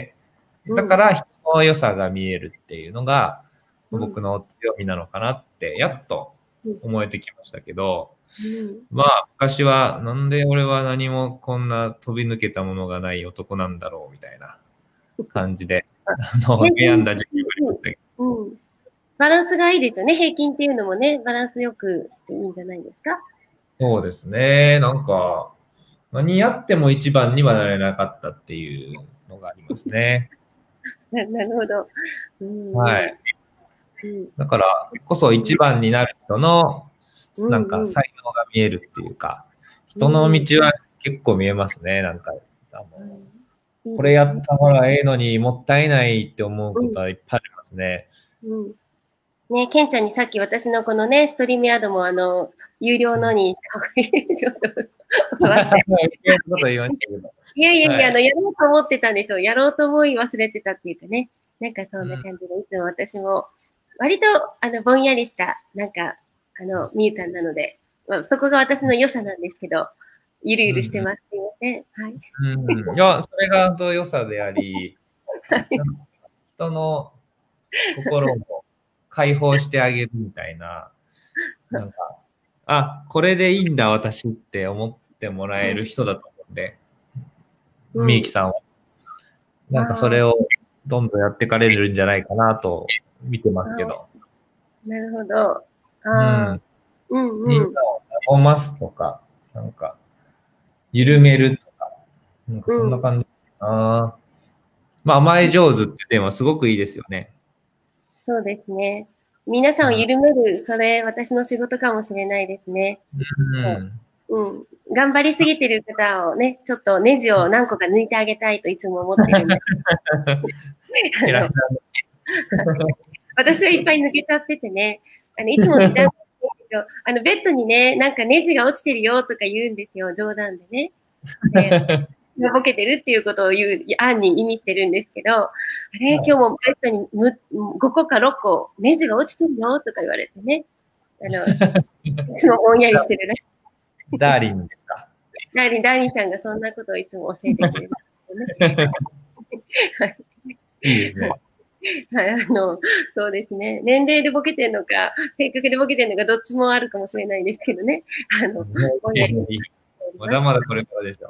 Speaker 1: うん、
Speaker 2: だから人の良さが見えるっていうのが
Speaker 1: うん、
Speaker 2: 僕の強みなのかなって、やっと
Speaker 1: うん、
Speaker 2: 思えてきましたけど、
Speaker 1: うん、
Speaker 2: まあ昔はなんで俺は何もこんな飛び抜けたものがない男なんだろうみたいな感じで、
Speaker 1: 平均、
Speaker 2: 悩んだ時期もありましたけ
Speaker 1: うん、バランスがいいですよね。平均っていうのもね、バランスよくいいんじゃないですか。
Speaker 2: ど、そうですね。なんか、何やっても一番にはなれなかったっていうのがありますね。
Speaker 1: なるほど。うん、うん、
Speaker 2: はい。
Speaker 1: うん、
Speaker 2: だからこそ一番になる人の、
Speaker 1: うん、うん、
Speaker 2: なんか才能が見えるっていうか、人の
Speaker 1: うん、
Speaker 2: 道は結構見えますね。なんか、あの、
Speaker 1: うん、いい
Speaker 2: これやっ
Speaker 1: ですね。
Speaker 2: たからええのにもったいないって思う
Speaker 1: うん、
Speaker 2: ことはいっぱいありますね。
Speaker 1: うん。ね、ケンちゃんにさっき私のこのね、ストリームヤードも有料
Speaker 2: うん。
Speaker 1: のにした方がいいですよと教わって。
Speaker 2: 余計なこと言いましたけど。
Speaker 1: いやいやいや、
Speaker 2: はい。
Speaker 1: やろうと思ってたんですよ。やろうと思い忘れてたっていうかね。なんかそんな
Speaker 2: うん。
Speaker 1: 感じで、いつも私も、割と、ぼんやりした、なんか、みゆたんなので、まあ、そこが私の良さなんですけど、ゆる
Speaker 2: うん。
Speaker 1: ゆるしてます。すいません。はい。
Speaker 2: うん。いや、それが本当良さであり、なんか人の心を解放してあげるみたいな、なんか、あ、これでいいんだ、私って思ってもらえる人だと思うんで、
Speaker 1: うん。
Speaker 2: みゆきさんは。なんかそ
Speaker 1: あ
Speaker 2: れをどんどんやってかれるんじゃないかなと見てますけ
Speaker 1: あ、
Speaker 2: ど。
Speaker 1: なるほど。
Speaker 2: う
Speaker 1: ああ、
Speaker 2: ん。みんな
Speaker 1: うんうん。
Speaker 2: を和ますとか、なんか、緩めるとか、なんか
Speaker 1: うん。
Speaker 2: そんな感じかな。まあ、甘え上手ってテーマすごくいいですよね。
Speaker 1: そうですね。皆さんを
Speaker 2: うん。
Speaker 1: 緩める、それ、私の仕事かもしれないですね。
Speaker 2: うん。
Speaker 1: うん。頑張りすぎてる方をね、ちょっとネジを何個か抜いてあげたいといつも思ってるんで、あ
Speaker 2: 偉い
Speaker 1: の、私はいっぱい抜けちゃっててね、いつも時短なんですベッドにね、なんかネジが落ちてるよとか言うんですよ、冗談でね。でボケてるっていうことを言う、案に意味してるんですけど、あれ、今日もベッドに5個か6個ネジが落ちてるよとか言われてね。いつもぼんやりしてるな。
Speaker 2: ダーリンですか。
Speaker 1: ダーリンさんがそんなことをいつも教えてくれるんですよね。
Speaker 2: いいですね。
Speaker 1: はい、そうですね。年齢でボケてるのか、性格でボケてるのか、どっちもあるかもしれないですけどね。ぼんやり
Speaker 2: まだまだこれからでしょ。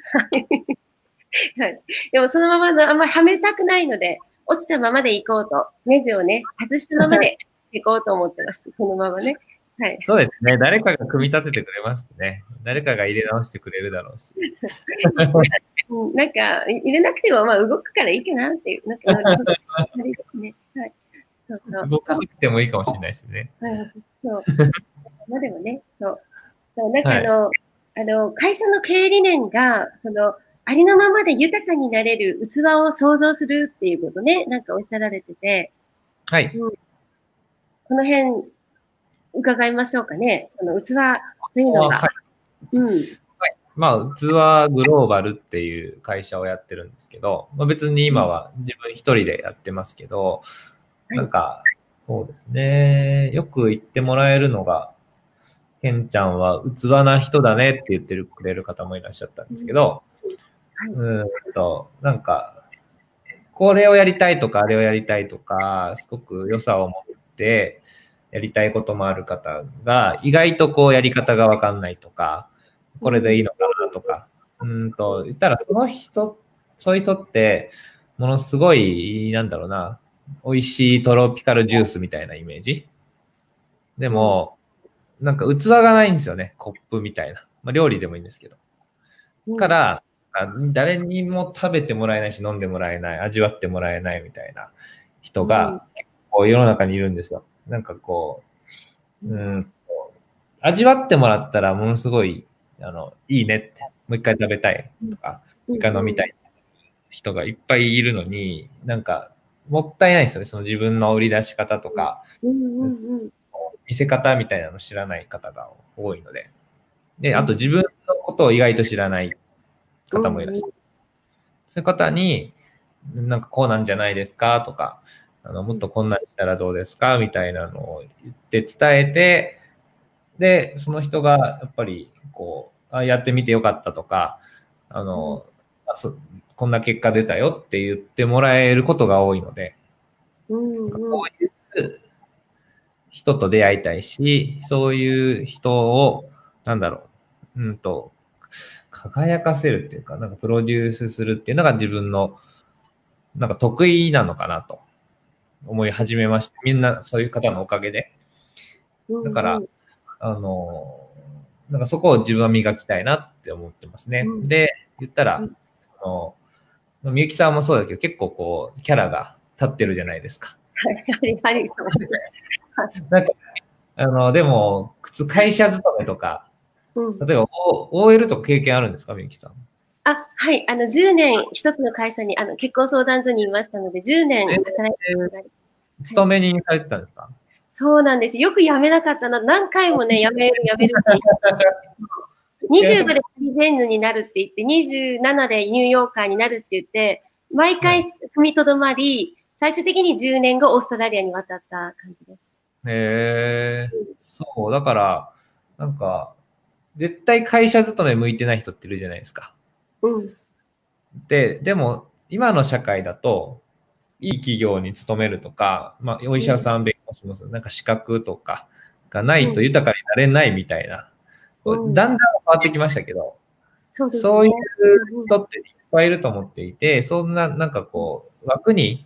Speaker 1: はい。でもそのままの、あんまりはめたくないので、落ちたままで行こうと、ネジをね、外したままで行こうと思ってます。このままね。はい。
Speaker 2: そうですね。誰かが組み立ててくれますね。誰かが入れ直してくれるだろうし。
Speaker 1: なんか、入れなくても、まあ、動くからいいかなっていう。なんか、ね。はい。そうそう。
Speaker 2: 動かなくてもいいかもしれないですね。
Speaker 1: そう。まあでもね、そう。なんか会社の経営理念が、ありのままで豊かになれる器を創造するっていうことね、なんかおっしゃられてて。
Speaker 2: はい。
Speaker 1: この辺、伺いましょうかね。器というのが。
Speaker 2: はい。まあ、器グローバルっていう会社をやってるんですけど、まあ、別に今は自分一人でやってますけど、なんか、そうですね。よく言ってもらえるのが、ケンちゃんは器な人だねって言ってくれる方もいらっしゃったんですけど、なんか、これをやりたいとか、あれをやりたいとか、すごく良さを持ってやりたいこともある方が、意外とこうやり方がわかんないとか、これでいいのかなとか、言ったらそういう人って、ものすごい、なんだろうな、美味しいトロピカルジュースみたいなイメージ。でも、なんか器がないんですよね、コップみたいな。まあ、料理でもいいんですけど。から、誰にも食べてもらえないし、飲んでもらえない、味わってもらえないみたいな人が、結構世の中にいるんですよ。なんかこう、味わってもらったらものすごい、いいねって、もう一回食べたいとか、もう一回飲みたい人がいっぱいいるのに、なんか、もったいないですよね。その自分の売り出し方とか、見せ方みたいなの知らない方が多いので。で、あと自分のことを意外と知らない方もいらっしゃる。そういう方に、なんかこうなんじゃないですかとか、もっとこんなにしたらどうですかみたいなのを言って伝えて、で、その人がやっぱりこう、やってみてよかったとか、こんな結果出たよって言ってもらえることが多いので、こういう人と出会いたいし、そういう人を、輝かせるっていうか、なんかプロデュースするっていうのが自分の、なんか得意なのかなと思い始めました。みんなそういう方のおかげで。だから、なんかそこを自分は磨きたいなって思ってますね。で、言ったら、みゆきさんもそうだけど、結構こう、キャラが立ってるじゃないですか。なんか、でも、会社勤めとか、例えば、OL とか経験あるんですか、みゆきさん。
Speaker 1: はい。10年、一つの会社に、結婚相談所にいましたので、10年働いて
Speaker 2: 勤め人されてたんですか？
Speaker 1: そうなんです。よく辞めなかったな。何回もね、辞めるって25でパリジェンヌになるって言って、27でニューヨーカーになるって言って、毎回踏みとどまり、最終的に10年後、オーストラリアに渡った感じです。
Speaker 2: へそう、だから、なんか、絶対会社勤め向いてない人っているじゃないですか。でも、今の社会だと、いい企業に勤めるとか、まあ、お医者さん、弁護士もなんか資格とかがないと豊かになれないみたいな、だんだん変わってきましたけど、そういう人っていっぱいいると思っていて、そんな、なんかこう、枠に、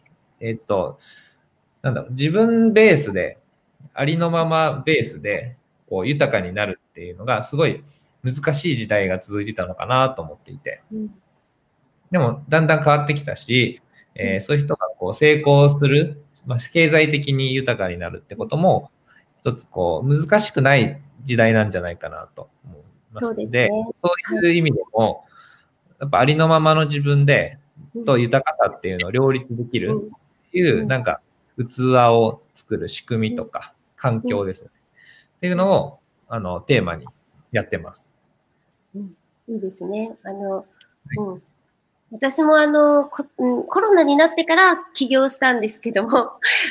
Speaker 2: 自分ベースで、ありのままベースで、こう、豊かになるっていうのが、すごい難しい時代が続いてたのかなと思っていて。でも、だんだん変わってきたし、そういう人がこう成功する、まあ、経済的に豊かになるってことも、一つこう、難しくない時代なんじゃないかなと思いますので、そういう意味でも、やっぱありのままの自分で、と豊かさっていうのを両立できるっていう、なんか、器を作る仕組みとか、環境ですね。 っていうのを、テーマにやってます。
Speaker 1: うん、いいですね。私もコロナになってから起業したんですけども、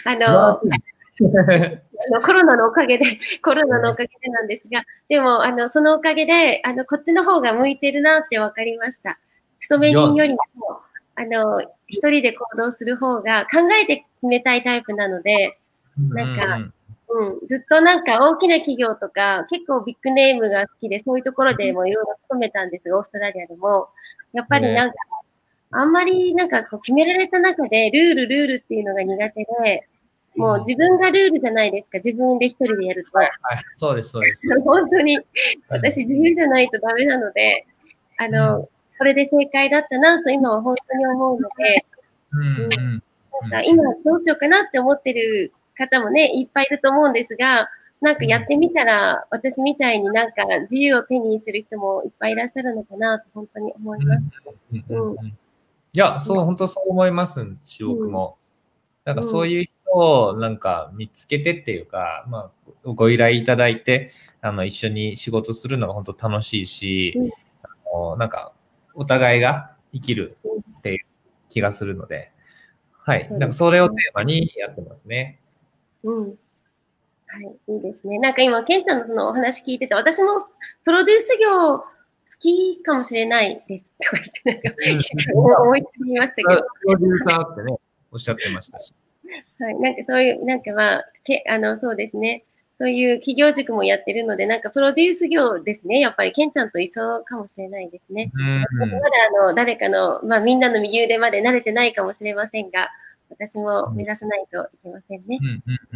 Speaker 1: コロナのおかげで、コロナのおかげでなんですが、でも、そのおかげで、こっちの方が向いてるなって分かりました。勤め人よりも、一人で行動する方が考えて決めたいタイプなので、なんか、ずっとなんか大きな企業とか、結構ビッグネームが好きで、そういうところでもいろいろ勤めたんですが、オーストラリアでも。やっぱりなんか、あんまりなんかこう決められた中で、ルールっていうのが苦手で、もう自分がルールじゃないですか。自分で一人でやると。
Speaker 2: はい、そうです、そうです。
Speaker 1: 本当に、私自由じゃないとダメなので、これで正解だったなと今は本当に思うので、なんか今どうしようかなって思ってる方もね、いっぱいいると思うんですが、なんかやってみたら、私みたいになんか自由を手にする人もいっぱいいらっしゃるのかなと本当に思います。
Speaker 2: いや、本当そう思いますし、僕も。なんかそういう人をなんか見つけてっていうか、まあ、ご依頼いただいて、一緒に仕事するのが本当楽しいし、なんか、お互いが生きるっていう気がするので、はい。なんかそれをテーマにやってますね。
Speaker 1: はい、いいですね。なんか今、ケンちゃんのそのお話聞いてて、私もプロデュース業好きかもしれないですとか言って、なんか思いつきましたけど。プ
Speaker 2: ロデューサーってね、おっしゃってましたし。
Speaker 1: はい、なんかそういう、なんかまあ、そうですね。そういう企業塾もやってるので、なんかプロデュース業ですね。やっぱりケンちゃんと一緒かもしれないですね。まだ誰かの、まあみんなの右腕まで慣れてないかもしれませんが、私も目指さないといけませんね。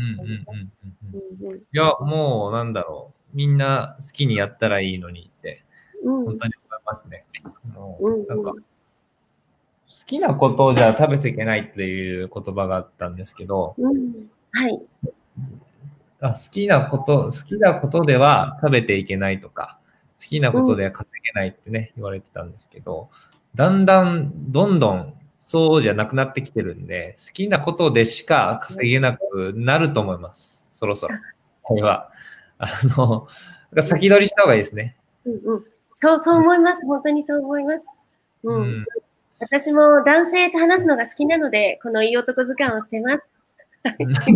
Speaker 2: いや、もうなんだろう。みんな好きにやったらいいのにって、本当に思いますね。なんか、好きなことじゃ食べていけないっていう言葉があったんですけど、
Speaker 1: はい。
Speaker 2: 好きなことでは食べていけないとか、好きなことでは稼げないってね、言われてたんですけど、どんどんそうじゃなくなってきてるんで、好きなことでしか稼げなくなると思います。そろそろ。これは。先取りした方がいいですね。
Speaker 1: そう思います。本当にそう思います。私も男性と話すのが好きなので、このいい男図鑑をしてます。趣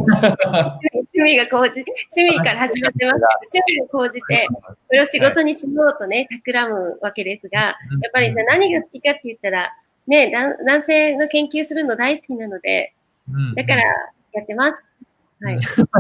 Speaker 1: 味から始まってます。趣味を講じて、これを仕事にしようとね、企むわけですが、やっぱりじゃあ何が好きかって言ったら、ね、男性の研究するの大好きなので、だからやってます。はい。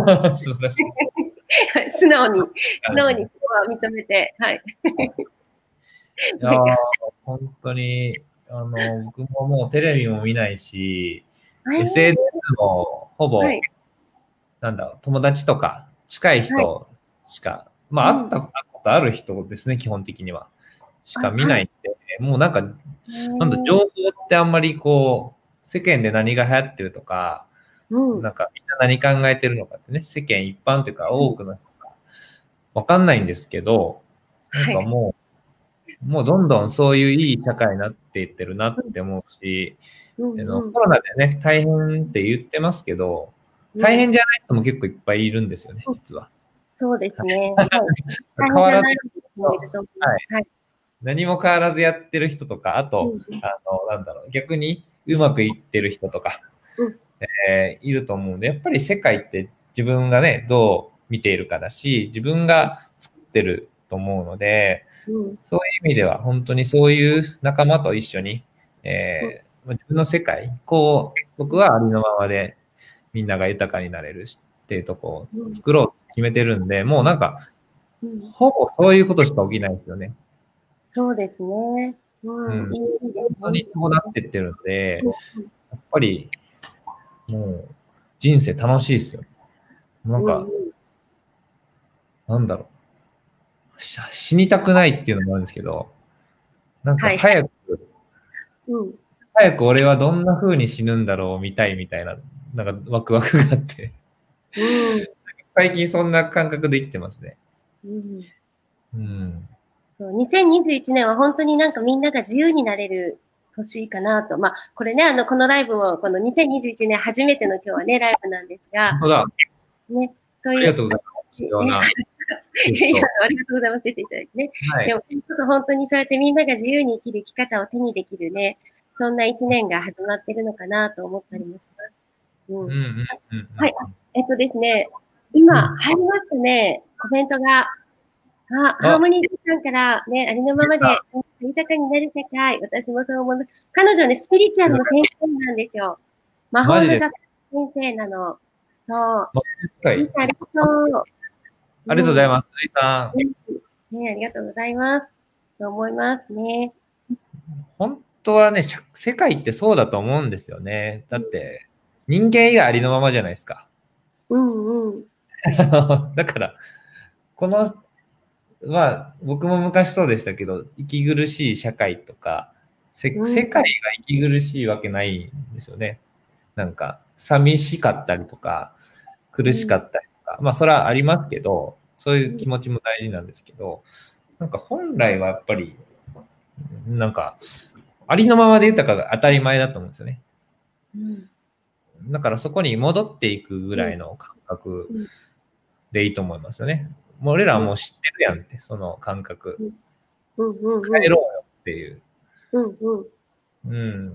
Speaker 1: 素直に認めて、はい。
Speaker 2: いや本当に、僕ももうテレビも見ないし、SNS もほぼ、なんだろう、友達とか近い人しか、まあ、会ったことある人ですね、基本的には。しか見ないんで、もうなんか、情報ってあんまりこう、世間で何が流行ってるとか、なんかみんな何考えてるのかってね、世間一般というか多くの人がわかんないんですけど、なんかもうどんどんそういういい社会になっていってるなって思うし、コロナでね、大変って言ってますけど、大変じゃない人も結構いっぱいいるんですよね、実は。
Speaker 1: そうですね。
Speaker 2: 変わらず、何も変わらずやってる人とか、あと、なんだろう、逆にうまくいってる人とか、いると思うんで、やっぱり世界って自分がね、どう見ているかだし、自分が作ってると思うので、そういう意味では本当にそういう仲間と一緒に、自分の世界、僕はありのままでみんなが豊かになれるっていうとこを作ろうと決めてるんで、もうなんか、ほぼそういうことしか起きないですよね。
Speaker 1: そうですね。
Speaker 2: 本当にそうなってってるんで、やっぱり、もう、人生楽しいですよ。なんか、なんだろう。死にたくないっていうのもあるんですけど、なんか早く俺はどんな風に死ぬんだろう見たいみたいな、なんかワクワクがあって、最近そんな感覚で生きてますね。
Speaker 1: 2021年は本当になんかみんなが自由になれる年かなと。まあ、これね、このライブも、この2021年初めての今日はね、ライブなんですが、
Speaker 2: 本当だ。
Speaker 1: ね、そういう。
Speaker 2: ありがとうございます。
Speaker 1: いや、ありがとうございます。出ていただいてね。
Speaker 2: はい。
Speaker 1: でも、ちょっと本当にそうやってみんなが自由に生きる生き方を手にできるね、そんな一年が始まってるのかなと思ったりもします。うん。
Speaker 2: うんうんうん
Speaker 1: はい。
Speaker 2: うん
Speaker 1: ですね、今、
Speaker 2: うん。
Speaker 1: 入りましたね、コメントが。ハー
Speaker 2: あ、
Speaker 1: モニーさんからね、ありのままで豊かになる世界、私もそう思う。彼女はね、スピリチュアルの先生なんですよ。魔
Speaker 2: マジです。
Speaker 1: 法の学先生なの。そう。
Speaker 2: マジですかい。
Speaker 1: リさん、ありがと
Speaker 2: ありがとうご
Speaker 1: う。うん。
Speaker 2: ざいます。ルイさん。
Speaker 1: ね、ありがとうございます。そう思いますね。
Speaker 2: 本当はね、世界ってそうだと思うんですよね。だって、人間以外ありのままじゃないですか。
Speaker 1: うんうん。
Speaker 2: だから、この、僕も昔そうでしたけど、息苦しい社会とか、世界が息苦しいわけないんですよね。なんか、寂しかったりとか、苦しかったりとか、まあ、それはありますけど、そういう気持ちも大事なんですけど、なんか本来はやっぱり、なんか、ありのままで豊かが当たり前だと思うんですよね。
Speaker 1: うん。
Speaker 2: だからそこに戻っていくぐらいの感覚
Speaker 1: うん。
Speaker 2: でいいと思いますよね。もう俺らは
Speaker 1: うん。
Speaker 2: もう知ってるやんって、その感覚。
Speaker 1: うん。
Speaker 2: 帰ろうよっていう。
Speaker 1: うん。うん。
Speaker 2: うん。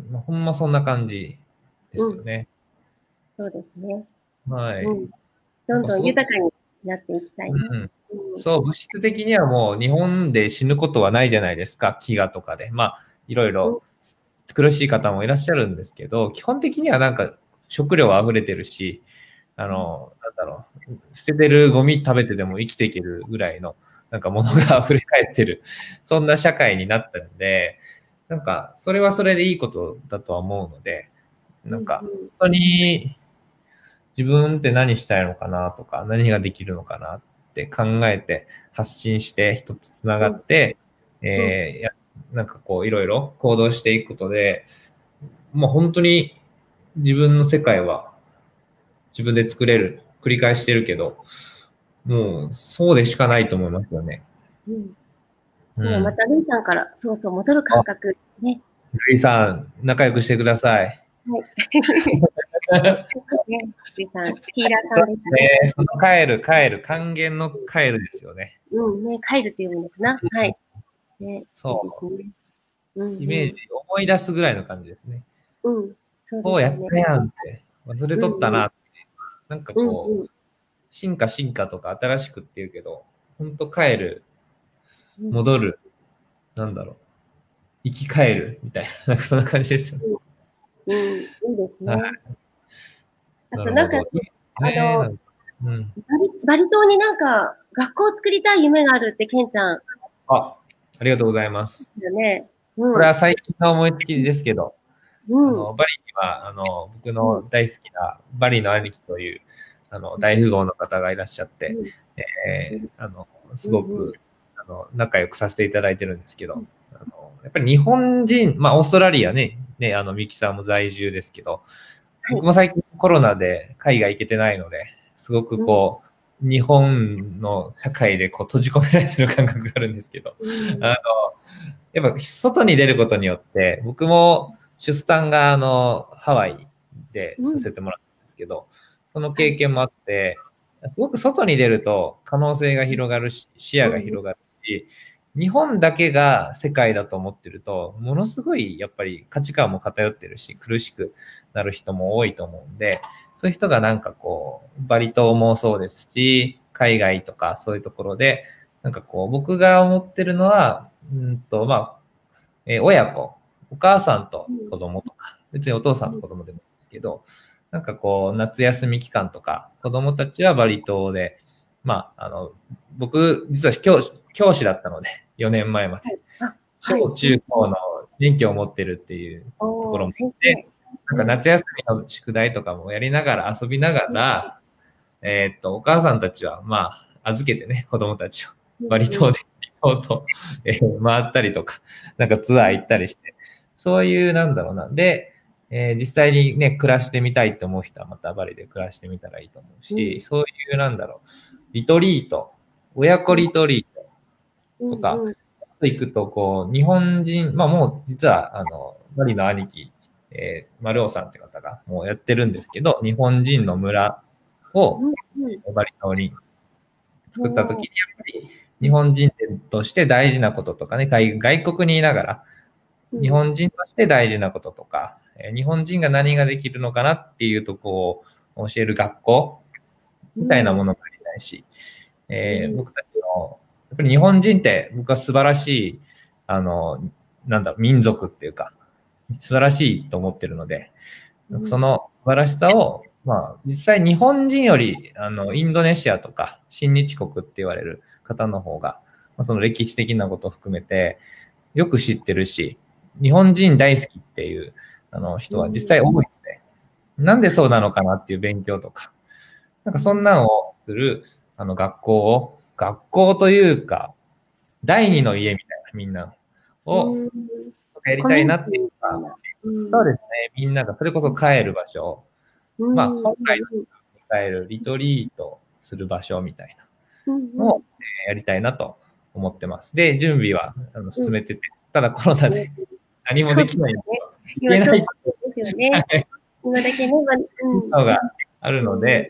Speaker 2: ほんまそんな感じで
Speaker 1: うん。
Speaker 2: すよね。
Speaker 1: そうですね。
Speaker 2: はい。
Speaker 1: うん。どんどん
Speaker 2: なんかすごく、
Speaker 1: 豊かになっていきたいね。
Speaker 2: うん。
Speaker 1: うん。
Speaker 2: そう、物質的にはもう日本で死ぬことはないじゃないですか、飢餓とかで。まあ、いろい
Speaker 1: うん。
Speaker 2: ろ苦しい方もいらっしゃるんですけど、基本的にはなんか食料は溢れてるし、なんだろ捨ててるゴミ食べてでも生きていけるぐらいの、なんか物が溢れ返ってる、そんな社会になったんで、なんか、それはそれでいいことだとは思うので、
Speaker 1: うん。
Speaker 2: なんか、
Speaker 1: うん。
Speaker 2: 本当に自分って何したいのかなとか、何ができるのかなって考えて発信して人とつなが
Speaker 1: うん。
Speaker 2: って、
Speaker 1: うん。
Speaker 2: なんかこういろいろ行動していくことで、もう本当に自分の世界は自分で作れる。繰り返してるけど、もうそうでしかないと思いますよね。
Speaker 1: うん。でもま
Speaker 2: うん。
Speaker 1: た、ルイさんから、そうそう、戻る
Speaker 2: あ、
Speaker 1: 感覚。ね。
Speaker 2: ルイさん、仲良くしてください。
Speaker 1: はい。ね、ルイさん、ヒーラー
Speaker 2: そう
Speaker 1: さんですね。
Speaker 2: ですね。その帰る、還元の帰るですよね。
Speaker 1: うん。ね、帰るっていうのかな。はい。ね、いいです
Speaker 2: そ
Speaker 1: ね。う
Speaker 2: う。イメージ、
Speaker 1: んうん。
Speaker 2: 思い出すぐらいの感じですね。
Speaker 1: うん。そうで
Speaker 2: そうや
Speaker 1: すよね。
Speaker 2: ったやんって。忘れ
Speaker 1: うんうん。
Speaker 2: とったなって。なんか
Speaker 1: うん
Speaker 2: こう、
Speaker 1: うん。
Speaker 2: 進化とか新しくって言うけど、ほんと帰る、
Speaker 1: うん。
Speaker 2: 戻る、なんだろう、生き返るみたいな、なんかそんな感じですよね。
Speaker 1: うん。いいです
Speaker 2: はい。
Speaker 1: ね。あとなんか、
Speaker 2: なるほど。いいね。
Speaker 1: あの、
Speaker 2: なんかうん。
Speaker 1: バリ島になんか、学校を作りたい夢があるって、ケンちゃん。
Speaker 2: ありがとうございます。
Speaker 1: だよね。うん。
Speaker 2: これは最近の思いつきですけど、
Speaker 1: うん。
Speaker 2: バリには、僕
Speaker 1: うん。
Speaker 2: の大好きなバリの兄貴という、
Speaker 1: うん。
Speaker 2: 大富豪の方がいらっしゃって、
Speaker 1: うん。うん。
Speaker 2: す
Speaker 1: うん。うん。
Speaker 2: ごく、仲良くさせていただいてるんですけど、やっぱり日本人、まあ、オーストラリアね、ミキさんも在住ですけど、
Speaker 1: はい。
Speaker 2: 僕も最近コロナで海外行けてないので、すごく
Speaker 1: うん。
Speaker 2: こう、日本の社会でこう閉じ込められてる感覚があるんですけど、
Speaker 1: うん。
Speaker 2: あの、やっぱ外に出ることによって、僕も出産がハワイで
Speaker 1: うん。
Speaker 2: させてもらったんですけど、その
Speaker 1: はい。
Speaker 2: 経験もあって、すごく外に出ると可能性が広がるし、視野が
Speaker 1: うん。
Speaker 2: 広がるし、日本だけが世界だと思ってると、ものすごいやっぱり価値観も偏ってるし、苦しくなる人も多いと思うんで、そういう人がなんかこう、バリ島もそうですし、海外とかそういうところで、なんかこう、僕が思ってるのは、まあ、親子、お母さんと子供とか、別にお父さんと子供でもいいんですけど、なんかこう、夏休み期間とか、子供たちはバリ島で、まあ、僕、実は教師だったので、4年前まで。
Speaker 1: はい。あ、はい。
Speaker 2: 小中高の免許を持ってるっていうところ
Speaker 1: おー、
Speaker 2: もあ
Speaker 1: 先生。
Speaker 2: って、なんか
Speaker 1: うん。
Speaker 2: 夏休みの宿題とかもやりながら、遊びなが
Speaker 1: うん。
Speaker 2: ら、お母さんたちは、まあ、預けてね、子供たちを、
Speaker 1: うん。うん。
Speaker 2: バリ島で、島と、回ったりとか、なんかツアー行ったりして、そういう、なんだろうな。で、実際にね、暮らしてみたいと思う人はまたバリで暮らしてみたらいいと思うし、
Speaker 1: うん。
Speaker 2: そういう、なんだろう、リトリート、親子リトリート
Speaker 1: うん。
Speaker 2: とか、
Speaker 1: うん。
Speaker 2: 行くと、こう、日本人、まあもう実は、バリの兄貴、丸尾さんって方がもうやってるんですけど、日本人の村を
Speaker 1: うん。うん。
Speaker 2: バリ島に作った時に、やっぱり日本人として大事なこととかね、外国にいながら、日本人として大事なこととか、日本人が何ができるのかなっていうとこを教える学校みたいなものがありたいし、僕たちの、やっぱり日本人って僕は素晴らしい、民族っていうか、素晴らしいと思ってるので、その素晴らしさを、実際日本人より、インドネシアとか、親日国って言われる方の方が、その歴史的なことを含めて、よく知ってるし、日本人大好きっていう人は実際多いので、なんでそうなのかなっていう勉強とか、なんかそんなのをする学校というか、第二の家みたいなみんなをやりたいなっていうか、そうですね、みんながそれこそ帰る場所、本来の帰るリトリートする場所みたいなのをやりたいなと思ってます。で、準備は進めてて、ただコロナで何もできないので、
Speaker 1: 今ちょっとですよね。今だけね、
Speaker 2: のがあるので、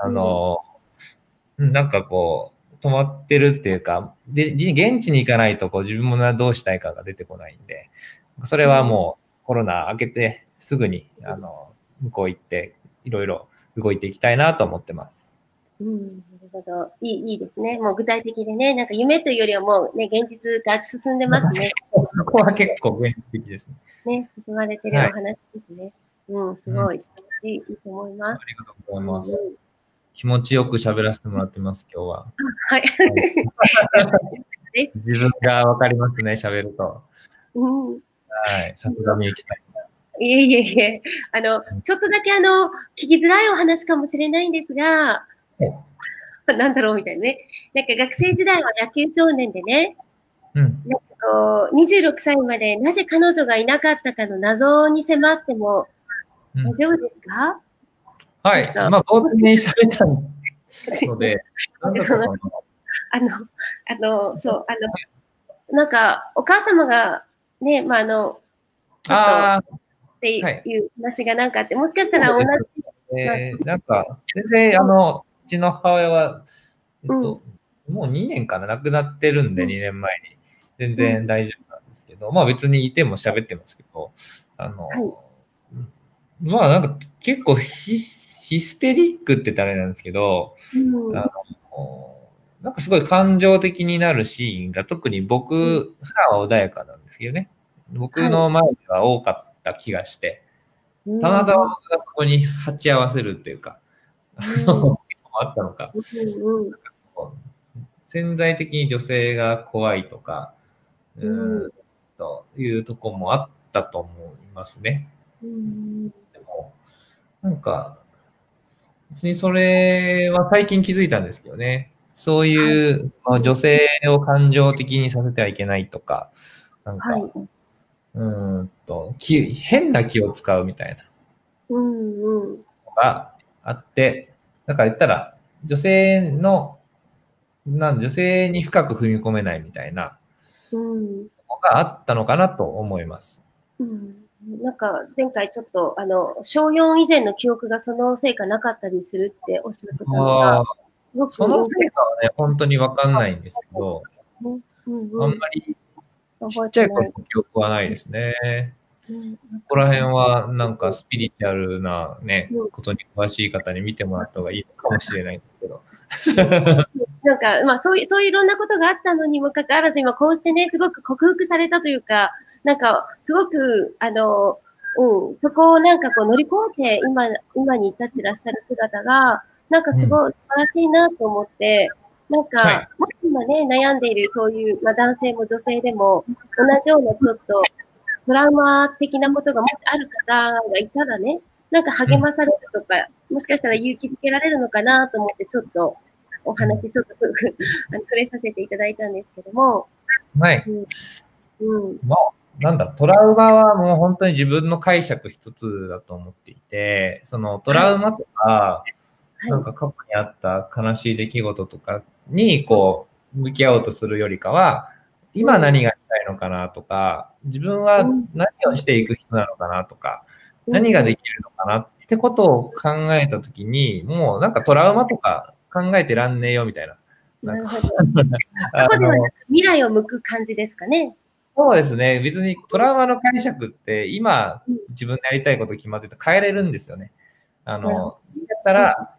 Speaker 2: なんかこう、止まってるっていうか、現地に行かないと自分もどうしたいかが出てこないんで、それはもうコロナ明けてすぐに、向こう行って、いろいろ動いていきたいなと思ってます。
Speaker 1: なるほど。いいですね。もう具体的でね、なんか夢というよりはもうね、現実が進んでますね。
Speaker 2: そこは結構現実的ですね。
Speaker 1: ね、進まれてるお話ですね。すごい素晴らしい、いいと思います。
Speaker 2: ありがとうございます。気持ちよく喋らせてもらってます、今日は。
Speaker 1: はい。
Speaker 2: 自分がわかりますね、喋ると。はい。さすがみゆきさん。
Speaker 1: いえ。ちょっとだけ聞きづらいお話かもしれないんですが、なんだろうみたいなね。なんか学生時代は野球少年でね、26歳までなぜ彼女がいなかったかの謎に迫っても大丈夫ですか？
Speaker 2: はい。冒頭に喋ったので、
Speaker 1: なんか、お母様がね、ちょっと、っていう話がなんかあって、もしかしたら同じ。
Speaker 2: なんか、全然、うちの母親は、もう2年かな、亡くなってるんで、2年前に。全然大丈夫なんですけど、別にいても喋ってますけど、なんか結構ヒステリックって言ったらあれなんですけど、なんかすごい感情的になるシーンが特に僕、普段は穏やかなんですけどね。僕の前では多かった気がして、たまたま僕がそこに鉢合わせるっていうか、あったのか。潜在的に女性が怖いとか、というとこもあったと思いますね。でも、なんか、別にそれは最近気づいたんですけどね。そういう、女性を感情的にさせてはいけないとか、なんか、変な気を使うみたいなのがあって、だから言ったら、女性に深く踏み込めないみたいなのがあったのかなと思います。
Speaker 1: なんか前回ちょっと小4以前の記憶がそのせいかなかったりするっておっしゃってたのが、
Speaker 2: そのせいかはね、本当にわかんないんですけど、あんまりちっちゃい頃の記憶はないですね。そこら辺はなんかスピリチュアルなね、ことに詳しい方に見てもらった方がいいのかもしれないんですけど。
Speaker 1: なんか、そういういろんなことがあったのにもかかわらず、今こうしてね、すごく克服されたというか、なんか、すごく、そこをなんかこう乗り越えて、今に至ってらっしゃる姿が、なんかすごい素晴らしいなと思って、なんか、今ね、悩んでいるそういう、男性も女性でも、同じようなちょっと、トラウマ的なことがもしある方がいたらね、なんか励まされるとか、もしかしたら勇気づけられるのかなと思って、ちょっとお話ちょっと触れさせていただいたんですけども。
Speaker 2: はい。トラウマはもう本当に自分の解釈一つだと思っていて、そのトラウマとか、なんか過去にあった悲しい出来事とかにこう向き合おうとするよりかは、今何がしたいのかなとか、自分は何をしていく人なのかなとか、何ができるのかなってことを考えたときに、もうなんかトラウマとか考えてらんねえよみたいな
Speaker 1: なるほど。過去ではなく未来を向く感じですかね。
Speaker 2: そうですね。別にトラウマの解釈って今自分でやりたいこと決まってて変えれるんですよね。だったら、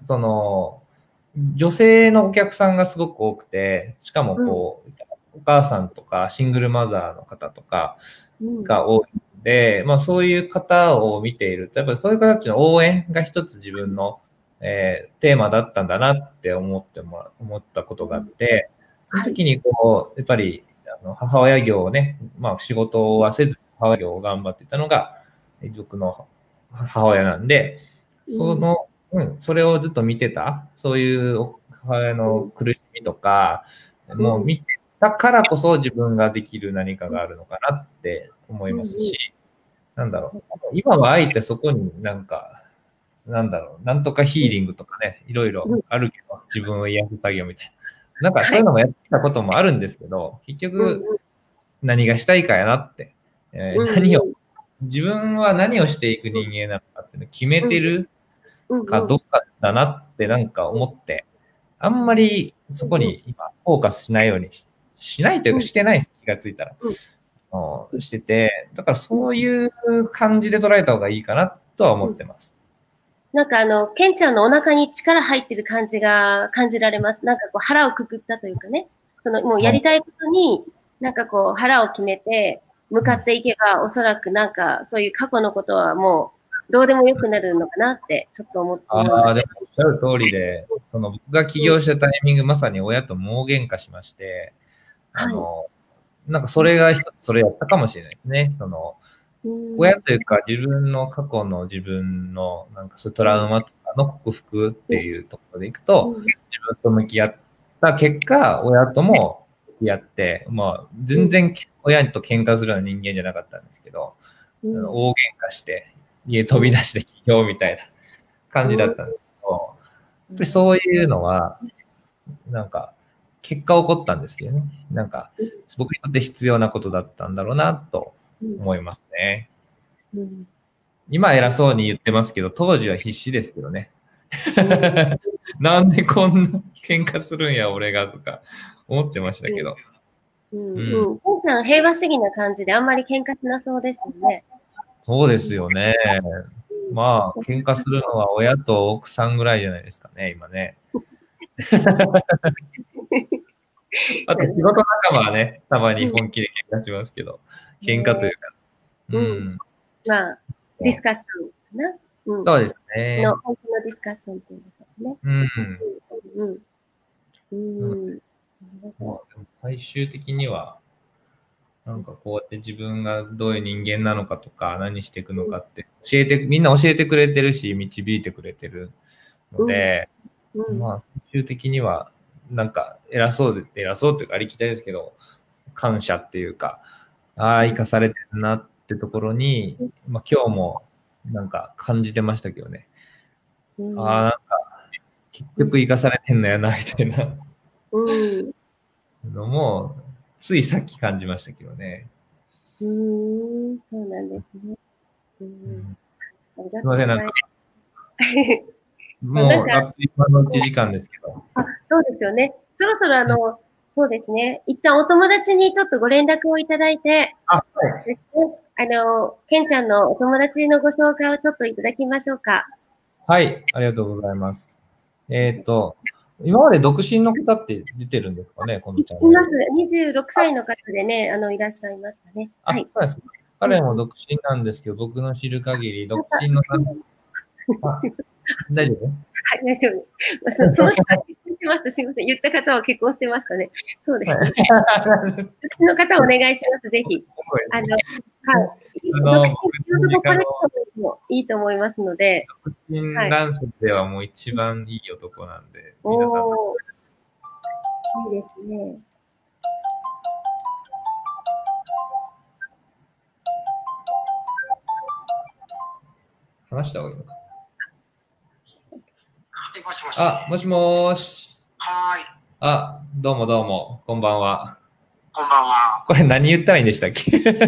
Speaker 2: 女性のお客さんがすごく多くて、しかもお母さんとかシングルマザーの方とかが多いので、まあそういう方を見ていると、やっぱりそういう方たちの応援が一つ自分の、テーマだったんだなって思ったことがあって、その時にやっぱり母親業をね、まあ仕事はせず母親業を頑張っていたのが僕の母親なんで、それをずっと見てた、そういう母親の苦しみとか、もう見てたからこそ自分ができる何かがあるのかなって思いますし、今はあえてそこになんとかヒーリングとかね、いろいろあるけど、自分を癒す作業みたいな。そういうのもやってたこともあるんですけど、結局何がしたいかやなって、自分は何をしていく人間なのかっていうのを決めてるかどうかだなって思って、あんまりそこに今フォーカスしないようにしないというかしてないです、気がついたら。してて、だからそういう感じで捉えた方がいいかなとは思ってます。
Speaker 1: ケンちゃんのお腹に力入ってる感じが感じられます。腹をくくったというかね。もうやりたいことに、腹を決めて、向かっていけば、おそらくそういう過去のことはもう、どうでもよくなるのかなって、ちょっと思ってます。
Speaker 2: でもおっしゃる通りで、僕が起業したタイミング、まさに親と猛喧嘩しまして、それが一つ、それやったかもしれないですね。親というか自分の過去の自分のそういうトラウマとかの克服っていうところでいくと、自分と向き合った結果、親とも向き合って、まあ全然親と喧嘩するような人間じゃなかったんですけど、大喧嘩して家飛び出して起業みたいな感じだったんですけど、やっぱりそういうのは、結果起こったんですけどね。僕にとって必要なことだったんだろうなと思いますね。今偉そうに言ってますけど、当時は必死ですけどね。なんでこんな喧嘩するんや、俺がとか思ってましたけど。
Speaker 1: ケンちゃん平和主義な感じであんまり喧嘩しなそうですよね。
Speaker 2: そうですよね。まあ、喧嘩するのは親と奥さんぐらいじゃないですかね、今ね。あと、仕事仲間はね、たまに本気で喧嘩しますけど、喧嘩というか。
Speaker 1: まあ、ディスカッションかな。
Speaker 2: そうですね。
Speaker 1: 本気のディスカッションっていうんでしょうね。
Speaker 2: 最終的には、こうやって自分がどういう人間なのかとか、何していくのかってみんな教えてくれてるし、導いてくれてるので、まあ、最終的には、偉そうっていうかありきたりですけど、感謝っていうか、生かされてるなってところに、まあ今日も感じてましたけどね。結局生かされてんのやな、みたいなのも、ついさっき感じましたけどね。
Speaker 1: そうなんですね。
Speaker 2: すいません、もうあっという間の1時間ですけど。
Speaker 1: そうですよね。そろそろそうですね。一旦お友達にちょっとご連絡をいただいて、ケンちゃんのお友達のご紹介をちょっといただきましょうか。
Speaker 2: はい、ありがとうございます。今まで独身の方って出てるんですかね、このチャンネル。
Speaker 1: います。26歳の方でね、いらっしゃいましたね。
Speaker 2: はい。そうです。彼も独身なんですけど、僕の知る限り、独身の方。大丈夫？
Speaker 1: はい、大丈夫。その人は結婚してました。すみません。言った方は結婚してましたね。そうですね。独身の方お願いします。ぜひ。はい。独身のところもいいと思いますので。
Speaker 2: 独身男性ではもう一番いい男なんで、皆さんと。
Speaker 1: いいですね。
Speaker 2: 話した方がいいのか。
Speaker 3: もしもし。
Speaker 2: もしもーし。
Speaker 3: はーい。
Speaker 2: どうもどうも。こんばんは。
Speaker 3: こんばんは。
Speaker 2: これ何言ったらいいんでしたっけ？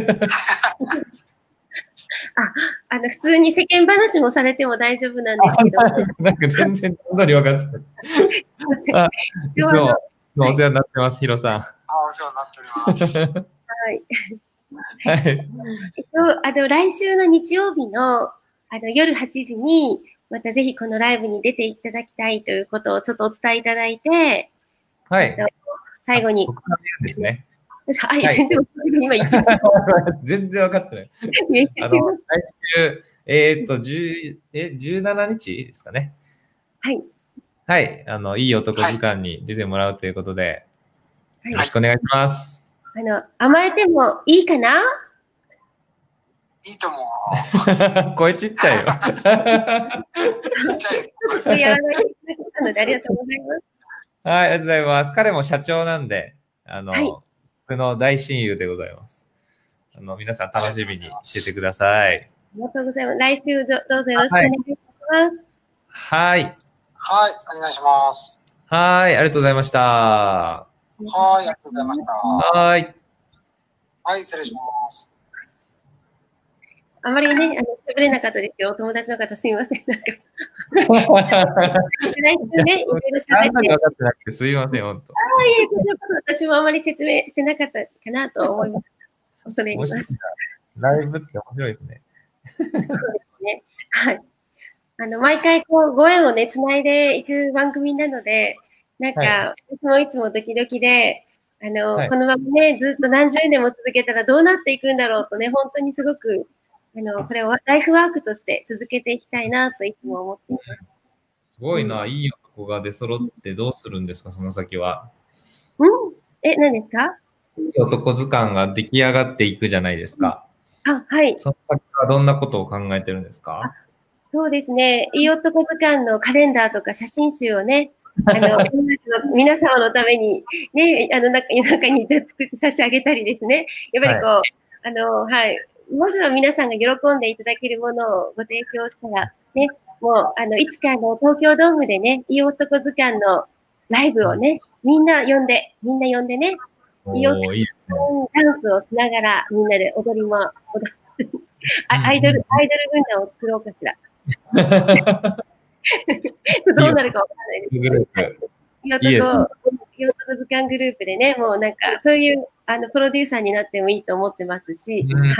Speaker 1: 普通に世間話もされても大丈夫なんですけど。
Speaker 2: 全然通り分かってない。 お世話になってます、ヒロさん。
Speaker 3: お世話になっております。
Speaker 1: はい。
Speaker 2: はい。
Speaker 1: 来週の日曜日の、夜8時に、またぜひこのライブに出ていただきたいということをちょっとお伝えいただいて、
Speaker 2: はい。
Speaker 1: 最後に。
Speaker 2: 僕が言うんですね。
Speaker 1: はい、全然今言って
Speaker 2: 全然分かってない。来週、17日ですかね。
Speaker 1: はい。
Speaker 2: はい。いい男図鑑に出てもらうということで、はい、よろしくお願いします。
Speaker 1: 甘えてもいいかな？
Speaker 3: いいと思
Speaker 2: う。声ちっちゃいよ。
Speaker 3: ちっちゃい
Speaker 1: やらないのでありがとうございます。
Speaker 2: はい、ありがとうございます。彼も社長なんで、はい、僕の大親友でございます。皆さん楽しみにしててください。
Speaker 1: ありがとうございます。来週どうぞよろしくお願いします。
Speaker 2: はい。
Speaker 3: はい、お願いします。
Speaker 2: はい、ありがとうございました。
Speaker 3: はい、ありがとうございました。
Speaker 2: はい。
Speaker 3: はい、失礼します。
Speaker 1: あまりね、喋れなかったですけど、お友達の方すみません。なんか来週ね、いろいろ喋って。
Speaker 2: 分かってなくてすみません、本当。
Speaker 1: いえ、こちらこそ私もあまり説明してなかったかなと思います。恐れ入ります。
Speaker 2: ライブって面白いですね。
Speaker 1: そうですね。はい。毎回こう、ご縁をね、つないでいく番組なので、なんか、はい、私もいつもドキドキで、はい、このままね、ずっと何十年も続けたらどうなっていくんだろうとね、本当にすごく、これをライフワークとして続けていきたいなといつも思っています。
Speaker 2: すごいな、いい男が出揃ってどうするんですか、その先は。
Speaker 1: 何ですか？
Speaker 2: いい男図鑑が出来上がっていくじゃないですか。
Speaker 1: はい。
Speaker 2: その先はどんなことを考えてるんですか？
Speaker 1: そうですね。いい男図鑑のカレンダーとか写真集をね、皆様のために、ね、夜中に作って差し上げたりですね。やっぱりこう、はい。まずは皆さんが喜んでいただけるものをご提供したら、ね、もう、いつか東京ドームでね、いい男図鑑のライブをね、みんな呼んでね、いい男ダンスをしながら、みんなで踊りも、アイドル軍団を作ろうかしら。どうなるかわからないですけど。いい男図鑑グループでね、もうなんか、そういう、プロデューサーになってもいいと思ってますし、はい。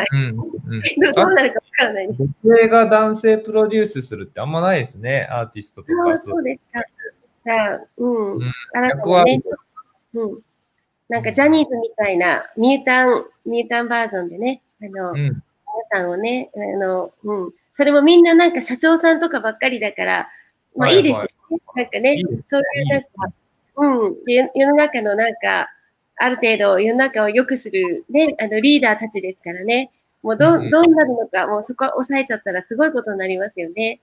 Speaker 1: どうなるかわからないです。
Speaker 2: 女性が男性プロデュースするってあんまないですね、アーティストとか。
Speaker 1: そうですか。じゃあ、役割ね、なんかジャニーズみたいなミュータンバージョンでね、皆さんをね、それもみんななんか社長さんとかばっかりだから、まあいいですよね。なんかね、そういうなんか、世の中のなんか、ある程度世の中を良くするね、リーダーたちですからね、もうどうなるのか、もうそこは抑えちゃったらすごいことになりますよね。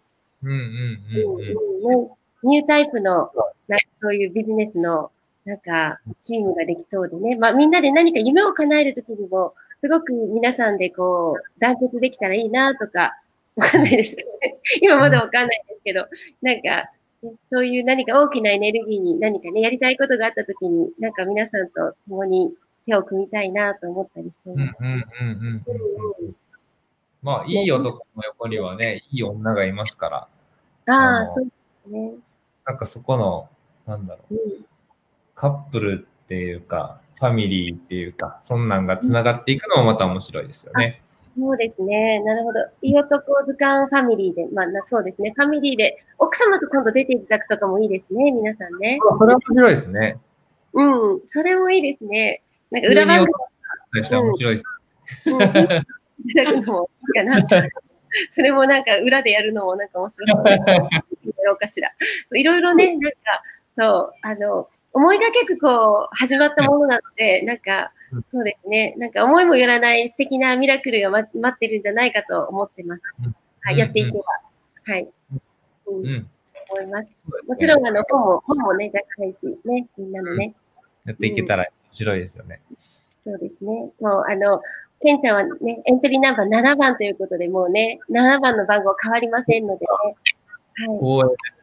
Speaker 1: ニュータイプの、なんかそういうビジネスの、なんか、チームができそうでね。まあ、みんなで何か夢を叶えるときにも、すごく皆さんでこう、団結できたらいいなとか、わかんないですけどね。今まだわかんないですけど、なんか、そういう何か大きなエネルギーに何かね、やりたいことがあったときに、なんか皆さんと共に手を組みたいなと思ったりしてます。
Speaker 2: まあ、いい男の横にはね、いい女がいますから。
Speaker 1: そうですね。
Speaker 2: なんかそこの、なんだろう。カップルっていうか、ファミリーっていうか、そんなんが繋がっていくのもまた面白いですよね。
Speaker 1: そうですね。なるほど。いい男図鑑ファミリーで、まあ、そうですね。ファミリーで、奥様と今度出ていただくとかもいいですね。皆さんね。
Speaker 2: それは面白いですね。
Speaker 1: それもいいですね。なんか裏番組。
Speaker 2: 面白いです。
Speaker 1: いただくのもいいかな。それもなんか裏でやるのもなんか面白そうやろうかしら。いろいろね、なんか、そう、思いがけずこう、始まったものなので、なんか、そうですね。なんか思いもよらない素敵なミラクルが待ってるんじゃないかと思ってます。はい、やっていけば。はい。思います。もちろん、本もね、出したいし、ね、みんなのね。
Speaker 2: やっていけたら面白いですよね。
Speaker 1: そうですね。もう、ケンちゃんはね、エントリーナンバー7番ということで、もうね、7番の番号変わりませんのでね。はい。
Speaker 2: 光栄です。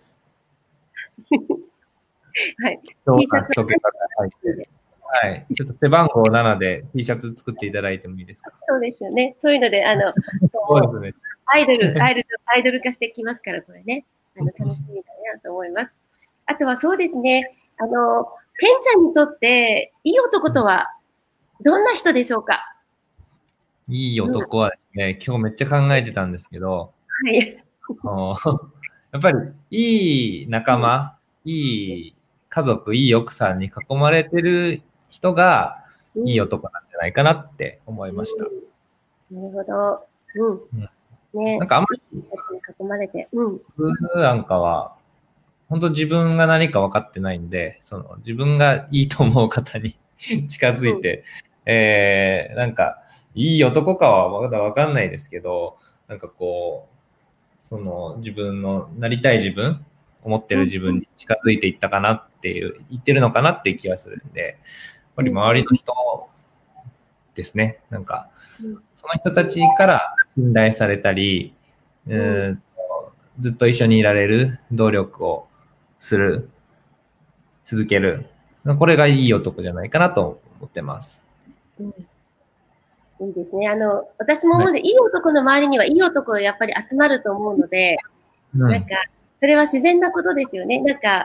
Speaker 1: はい。T シャツを
Speaker 2: はい。ちょっと背番号7で T シャツ作っていただいてもいいですか？
Speaker 1: そうですよね。そういうので、
Speaker 2: そうですね。
Speaker 1: アイドル化してきますから、これね。楽しみだなと思います。あとはそうですね。 ケンちゃんにとっていい男とはどんな人でしょうか？
Speaker 2: いい男はですね、今日めっちゃ考えてたんですけど、
Speaker 1: はい。
Speaker 2: やっぱりいい仲間、いい家族、いい奥さんに囲まれてる人がいい男なんじゃないかなって思いました。
Speaker 1: なるほど。ね。
Speaker 2: なんかあんまり、
Speaker 1: いい人たちに囲まれて。
Speaker 2: 僕なんかは、本当自分が何か分かってないんで、自分がいいと思う方に近づいて、なんか、いい男かはまだ分かんないですけど、なんかこう、自分のなりたい自分、思ってる自分に近づいていったかなっていう、言ってるのかなっていう気がするんで、やっぱり周りの人ですね、なんか、その人たちから信頼されたり、ずっと一緒にいられる努力をする、続ける。これがいい男じゃないかなと思ってます。
Speaker 1: いいですね。私も思うんで、いい男の周りにはいい男がやっぱり集まると思うので、なんか、それは自然なことですよね。なんか、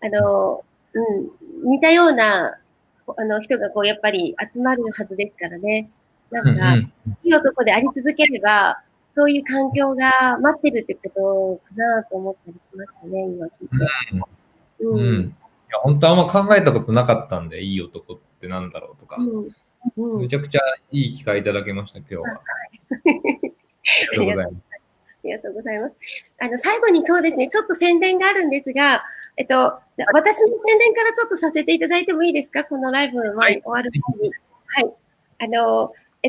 Speaker 1: 似たような、人がこう、やっぱり集まるはずですからね。なんか、いい男であり続ければ、そういう環境が待ってるってことかなと思ったりしましたね、今聞いて。
Speaker 2: いや、本当あんま考えたことなかったんで、いい男ってなんだろうとか。めちゃくちゃいい機会いただけました、今日は。ありがとうございます。
Speaker 1: ありがとうございます。最後にそうですね、ちょっと宣伝があるんですが、じゃあ私の宣伝からちょっとさせていただいてもいいですか？このライブの前に終わる前に。はい。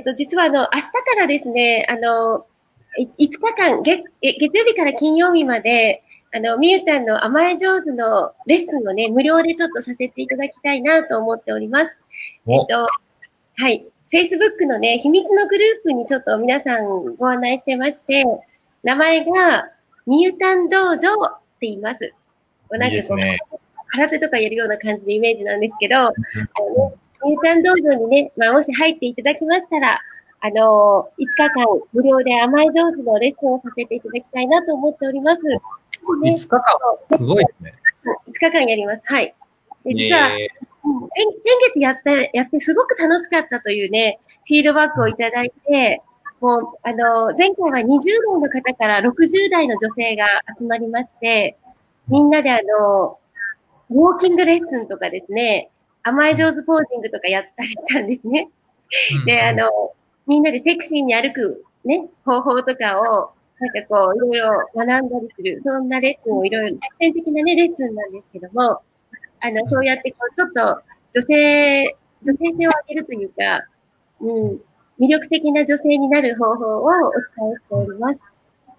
Speaker 1: 実は明日からですね、5日間、月曜日から金曜日まで、みゆたんの甘え上手のレッスンをね、無料でちょっとさせていただきたいなと思っております。はい。Facebook のね、秘密のグループにちょっと皆さんご案内してまして、名前が、みゆたん道場って言います。なんかこう、空手とかやるような感じのイメージなんですけど、みゆたん道場にね、もし入っていただきましたら、5日間無料で甘え上手のレッスンをさせていただきたいなと思っております。
Speaker 2: 5日間すごいですね。
Speaker 1: 5日間やります。はい。で実は、先月やってすごく楽しかったというね、フィードバックをいただいて、もう、前回は20代の方から60代の女性が集まりまして、みんなでウォーキングレッスンとかですね、甘え上手ポージングとかやったりしたんですね。で、みんなでセクシーに歩くね、方法とかを、なんかこう、いろいろ学んだりする、そんなレッスンをいろいろ、実践的なね、レッスンなんですけども、そうやってこう、ちょっと女性性を上げるというか、魅力的な女性になる方法をお伝えしております。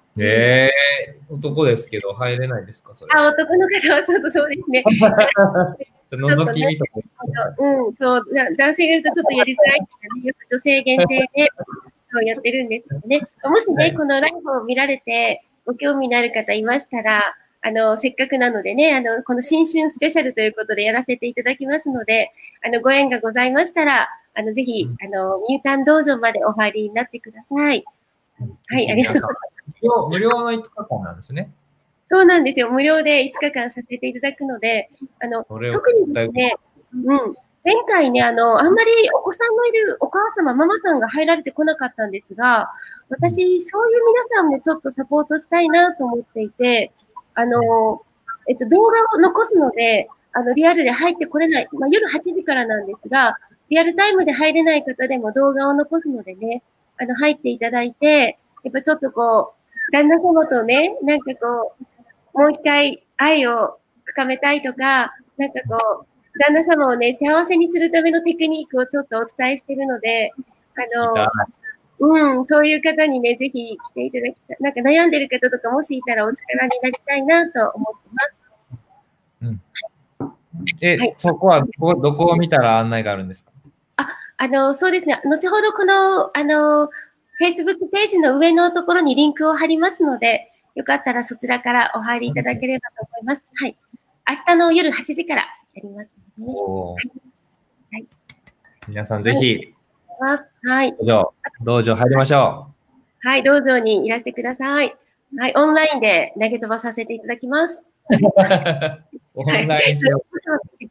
Speaker 2: 男ですけど入れないですか、それ。
Speaker 1: 男の方はちょっとそうですね。
Speaker 2: 覗き見とか。
Speaker 1: そう、男性がいるとちょっとやりづらいからね、よく女性限定で、そうやってるんですけどね。もしね、このライブを見られて、ご興味のある方いましたら、せっかくなのでね、この新春スペシャルということでやらせていただきますので、ご縁がございましたら、ぜひ、みゆたん道場までお入りになってください。はい、ありがとうございます。
Speaker 2: 無料の5日間なんですね。
Speaker 1: そうなんですよ。無料で5日間させていただくので、特にですね、前回ね、あんまりお子さんのいるお母様、ママさんが入られてこなかったんですが、私、そういう皆さんもちょっとサポートしたいなと思っていて、動画を残すので、リアルで入ってこれない、夜8時からなんですが、リアルタイムで入れない方でも動画を残すのでね、入っていただいて、やっぱちょっとこう、旦那様とね、なんかこう、もう一回愛を深めたいとか、なんかこう、旦那様をね、幸せにするためのテクニックをちょっとお伝えしているので、そういう方にね、ぜひ来ていただきたい。なんか悩んでる方とかもしいたらお力になりたいなと思ってます。
Speaker 2: そこはどこを見たら案内があるんですか？
Speaker 1: そうですね。後ほどこの、Facebook ページの上のところにリンクを貼りますので、よかったらそちらからお入りいただければと思います。はい。明日の夜8時からやりますので、はい。
Speaker 2: 皆さんぜひ、
Speaker 1: はい。
Speaker 2: 道場入りましょ
Speaker 1: う。はい、道場にいらしてください。はい、オンラインで投げ飛ばさせていただきます。
Speaker 2: オンライン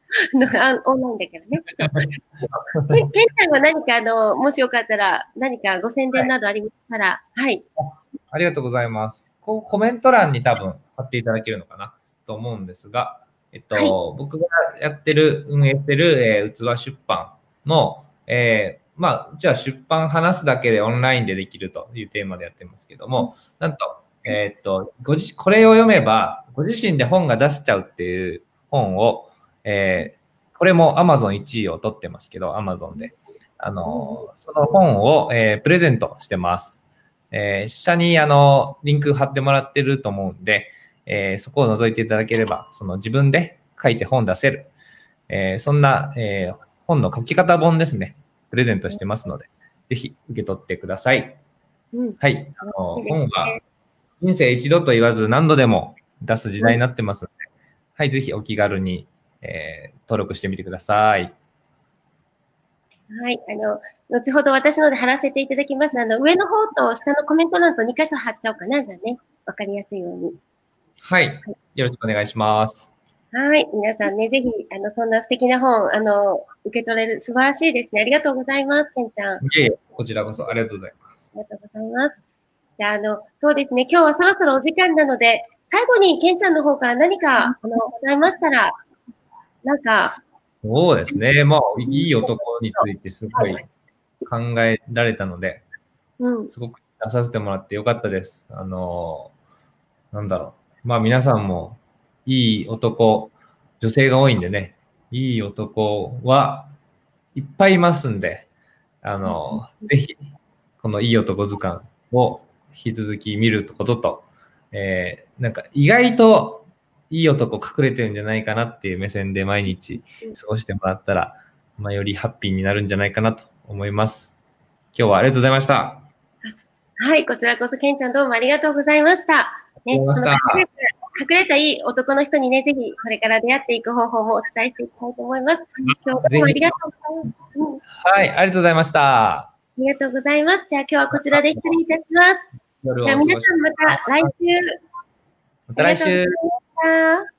Speaker 1: オンラインだからね。ケンちゃんは何か、もしよかったら、何かご宣伝などありましたら、はい。
Speaker 2: ありがとうございます。コメント欄に多分貼っていただけるのかなと思うんですが、僕が運営してる、器出版の、まあ、じゃあ出版話すだけでオンラインでできるというテーマでやってますけども、なんと、これを読めば、ご自身で本が出しちゃうっていう本を、これも Amazon 1位を取ってますけど、Amazon で。その本を、プレゼントしてます。下にリンク貼ってもらってると思うんで、そこを覗いていただければ、自分で書いて本出せる。そんな、本の書き方本ですね。プレゼントしてますので、ぜひ受け取ってください。はい。本は人生一度と言わず何度でも出す時代になってますので、はい、ぜひお気軽に、登録してみてください。
Speaker 1: はい。後ほど私ので貼らせていただきます。上の方と下のコメント欄と2箇所貼っちゃおうかな。じゃあね、わかりやすいように。
Speaker 2: はい。よろしくお願いします。
Speaker 1: はい。皆さんね、ぜひ、そんな素敵な本、受け取れる、素晴らしいですね。ありがとうございます、ケンちゃん。
Speaker 2: いえいえ、こちらこそありがとうございます。
Speaker 1: ありがとうございます。じゃあ、そうですね、今日はそろそろお時間なので、最後にケンちゃんの方から何か、ございましたら、なんか。
Speaker 2: そうですね。まあ、いい男についてすごい考えられたので、すごく出させてもらってよかったです。なんだろう。まあ、皆さんも、いい男、女性が多いんでね、いい男はいっぱいいますんで、ぜひ、このいい男図鑑を引き続き見ることと、なんか意外といい男隠れてるんじゃないかなっていう目線で毎日過ごしてもらったら、まあ、よりハッピーになるんじゃないかなと思います。今日はありがとうございました。
Speaker 1: はい、こちらこそケンちゃんどうもありがとうございました。ね、その隠れたいい男の人にね、ぜひこれから出会っていく方法もお伝えしていきたいと思います。今日もありがとうございます。
Speaker 2: はい、ありがとうございました。
Speaker 1: ありがとうございます。じゃあ今日はこちらで失礼いたします。じゃあ皆さんまた来週。
Speaker 2: また来週。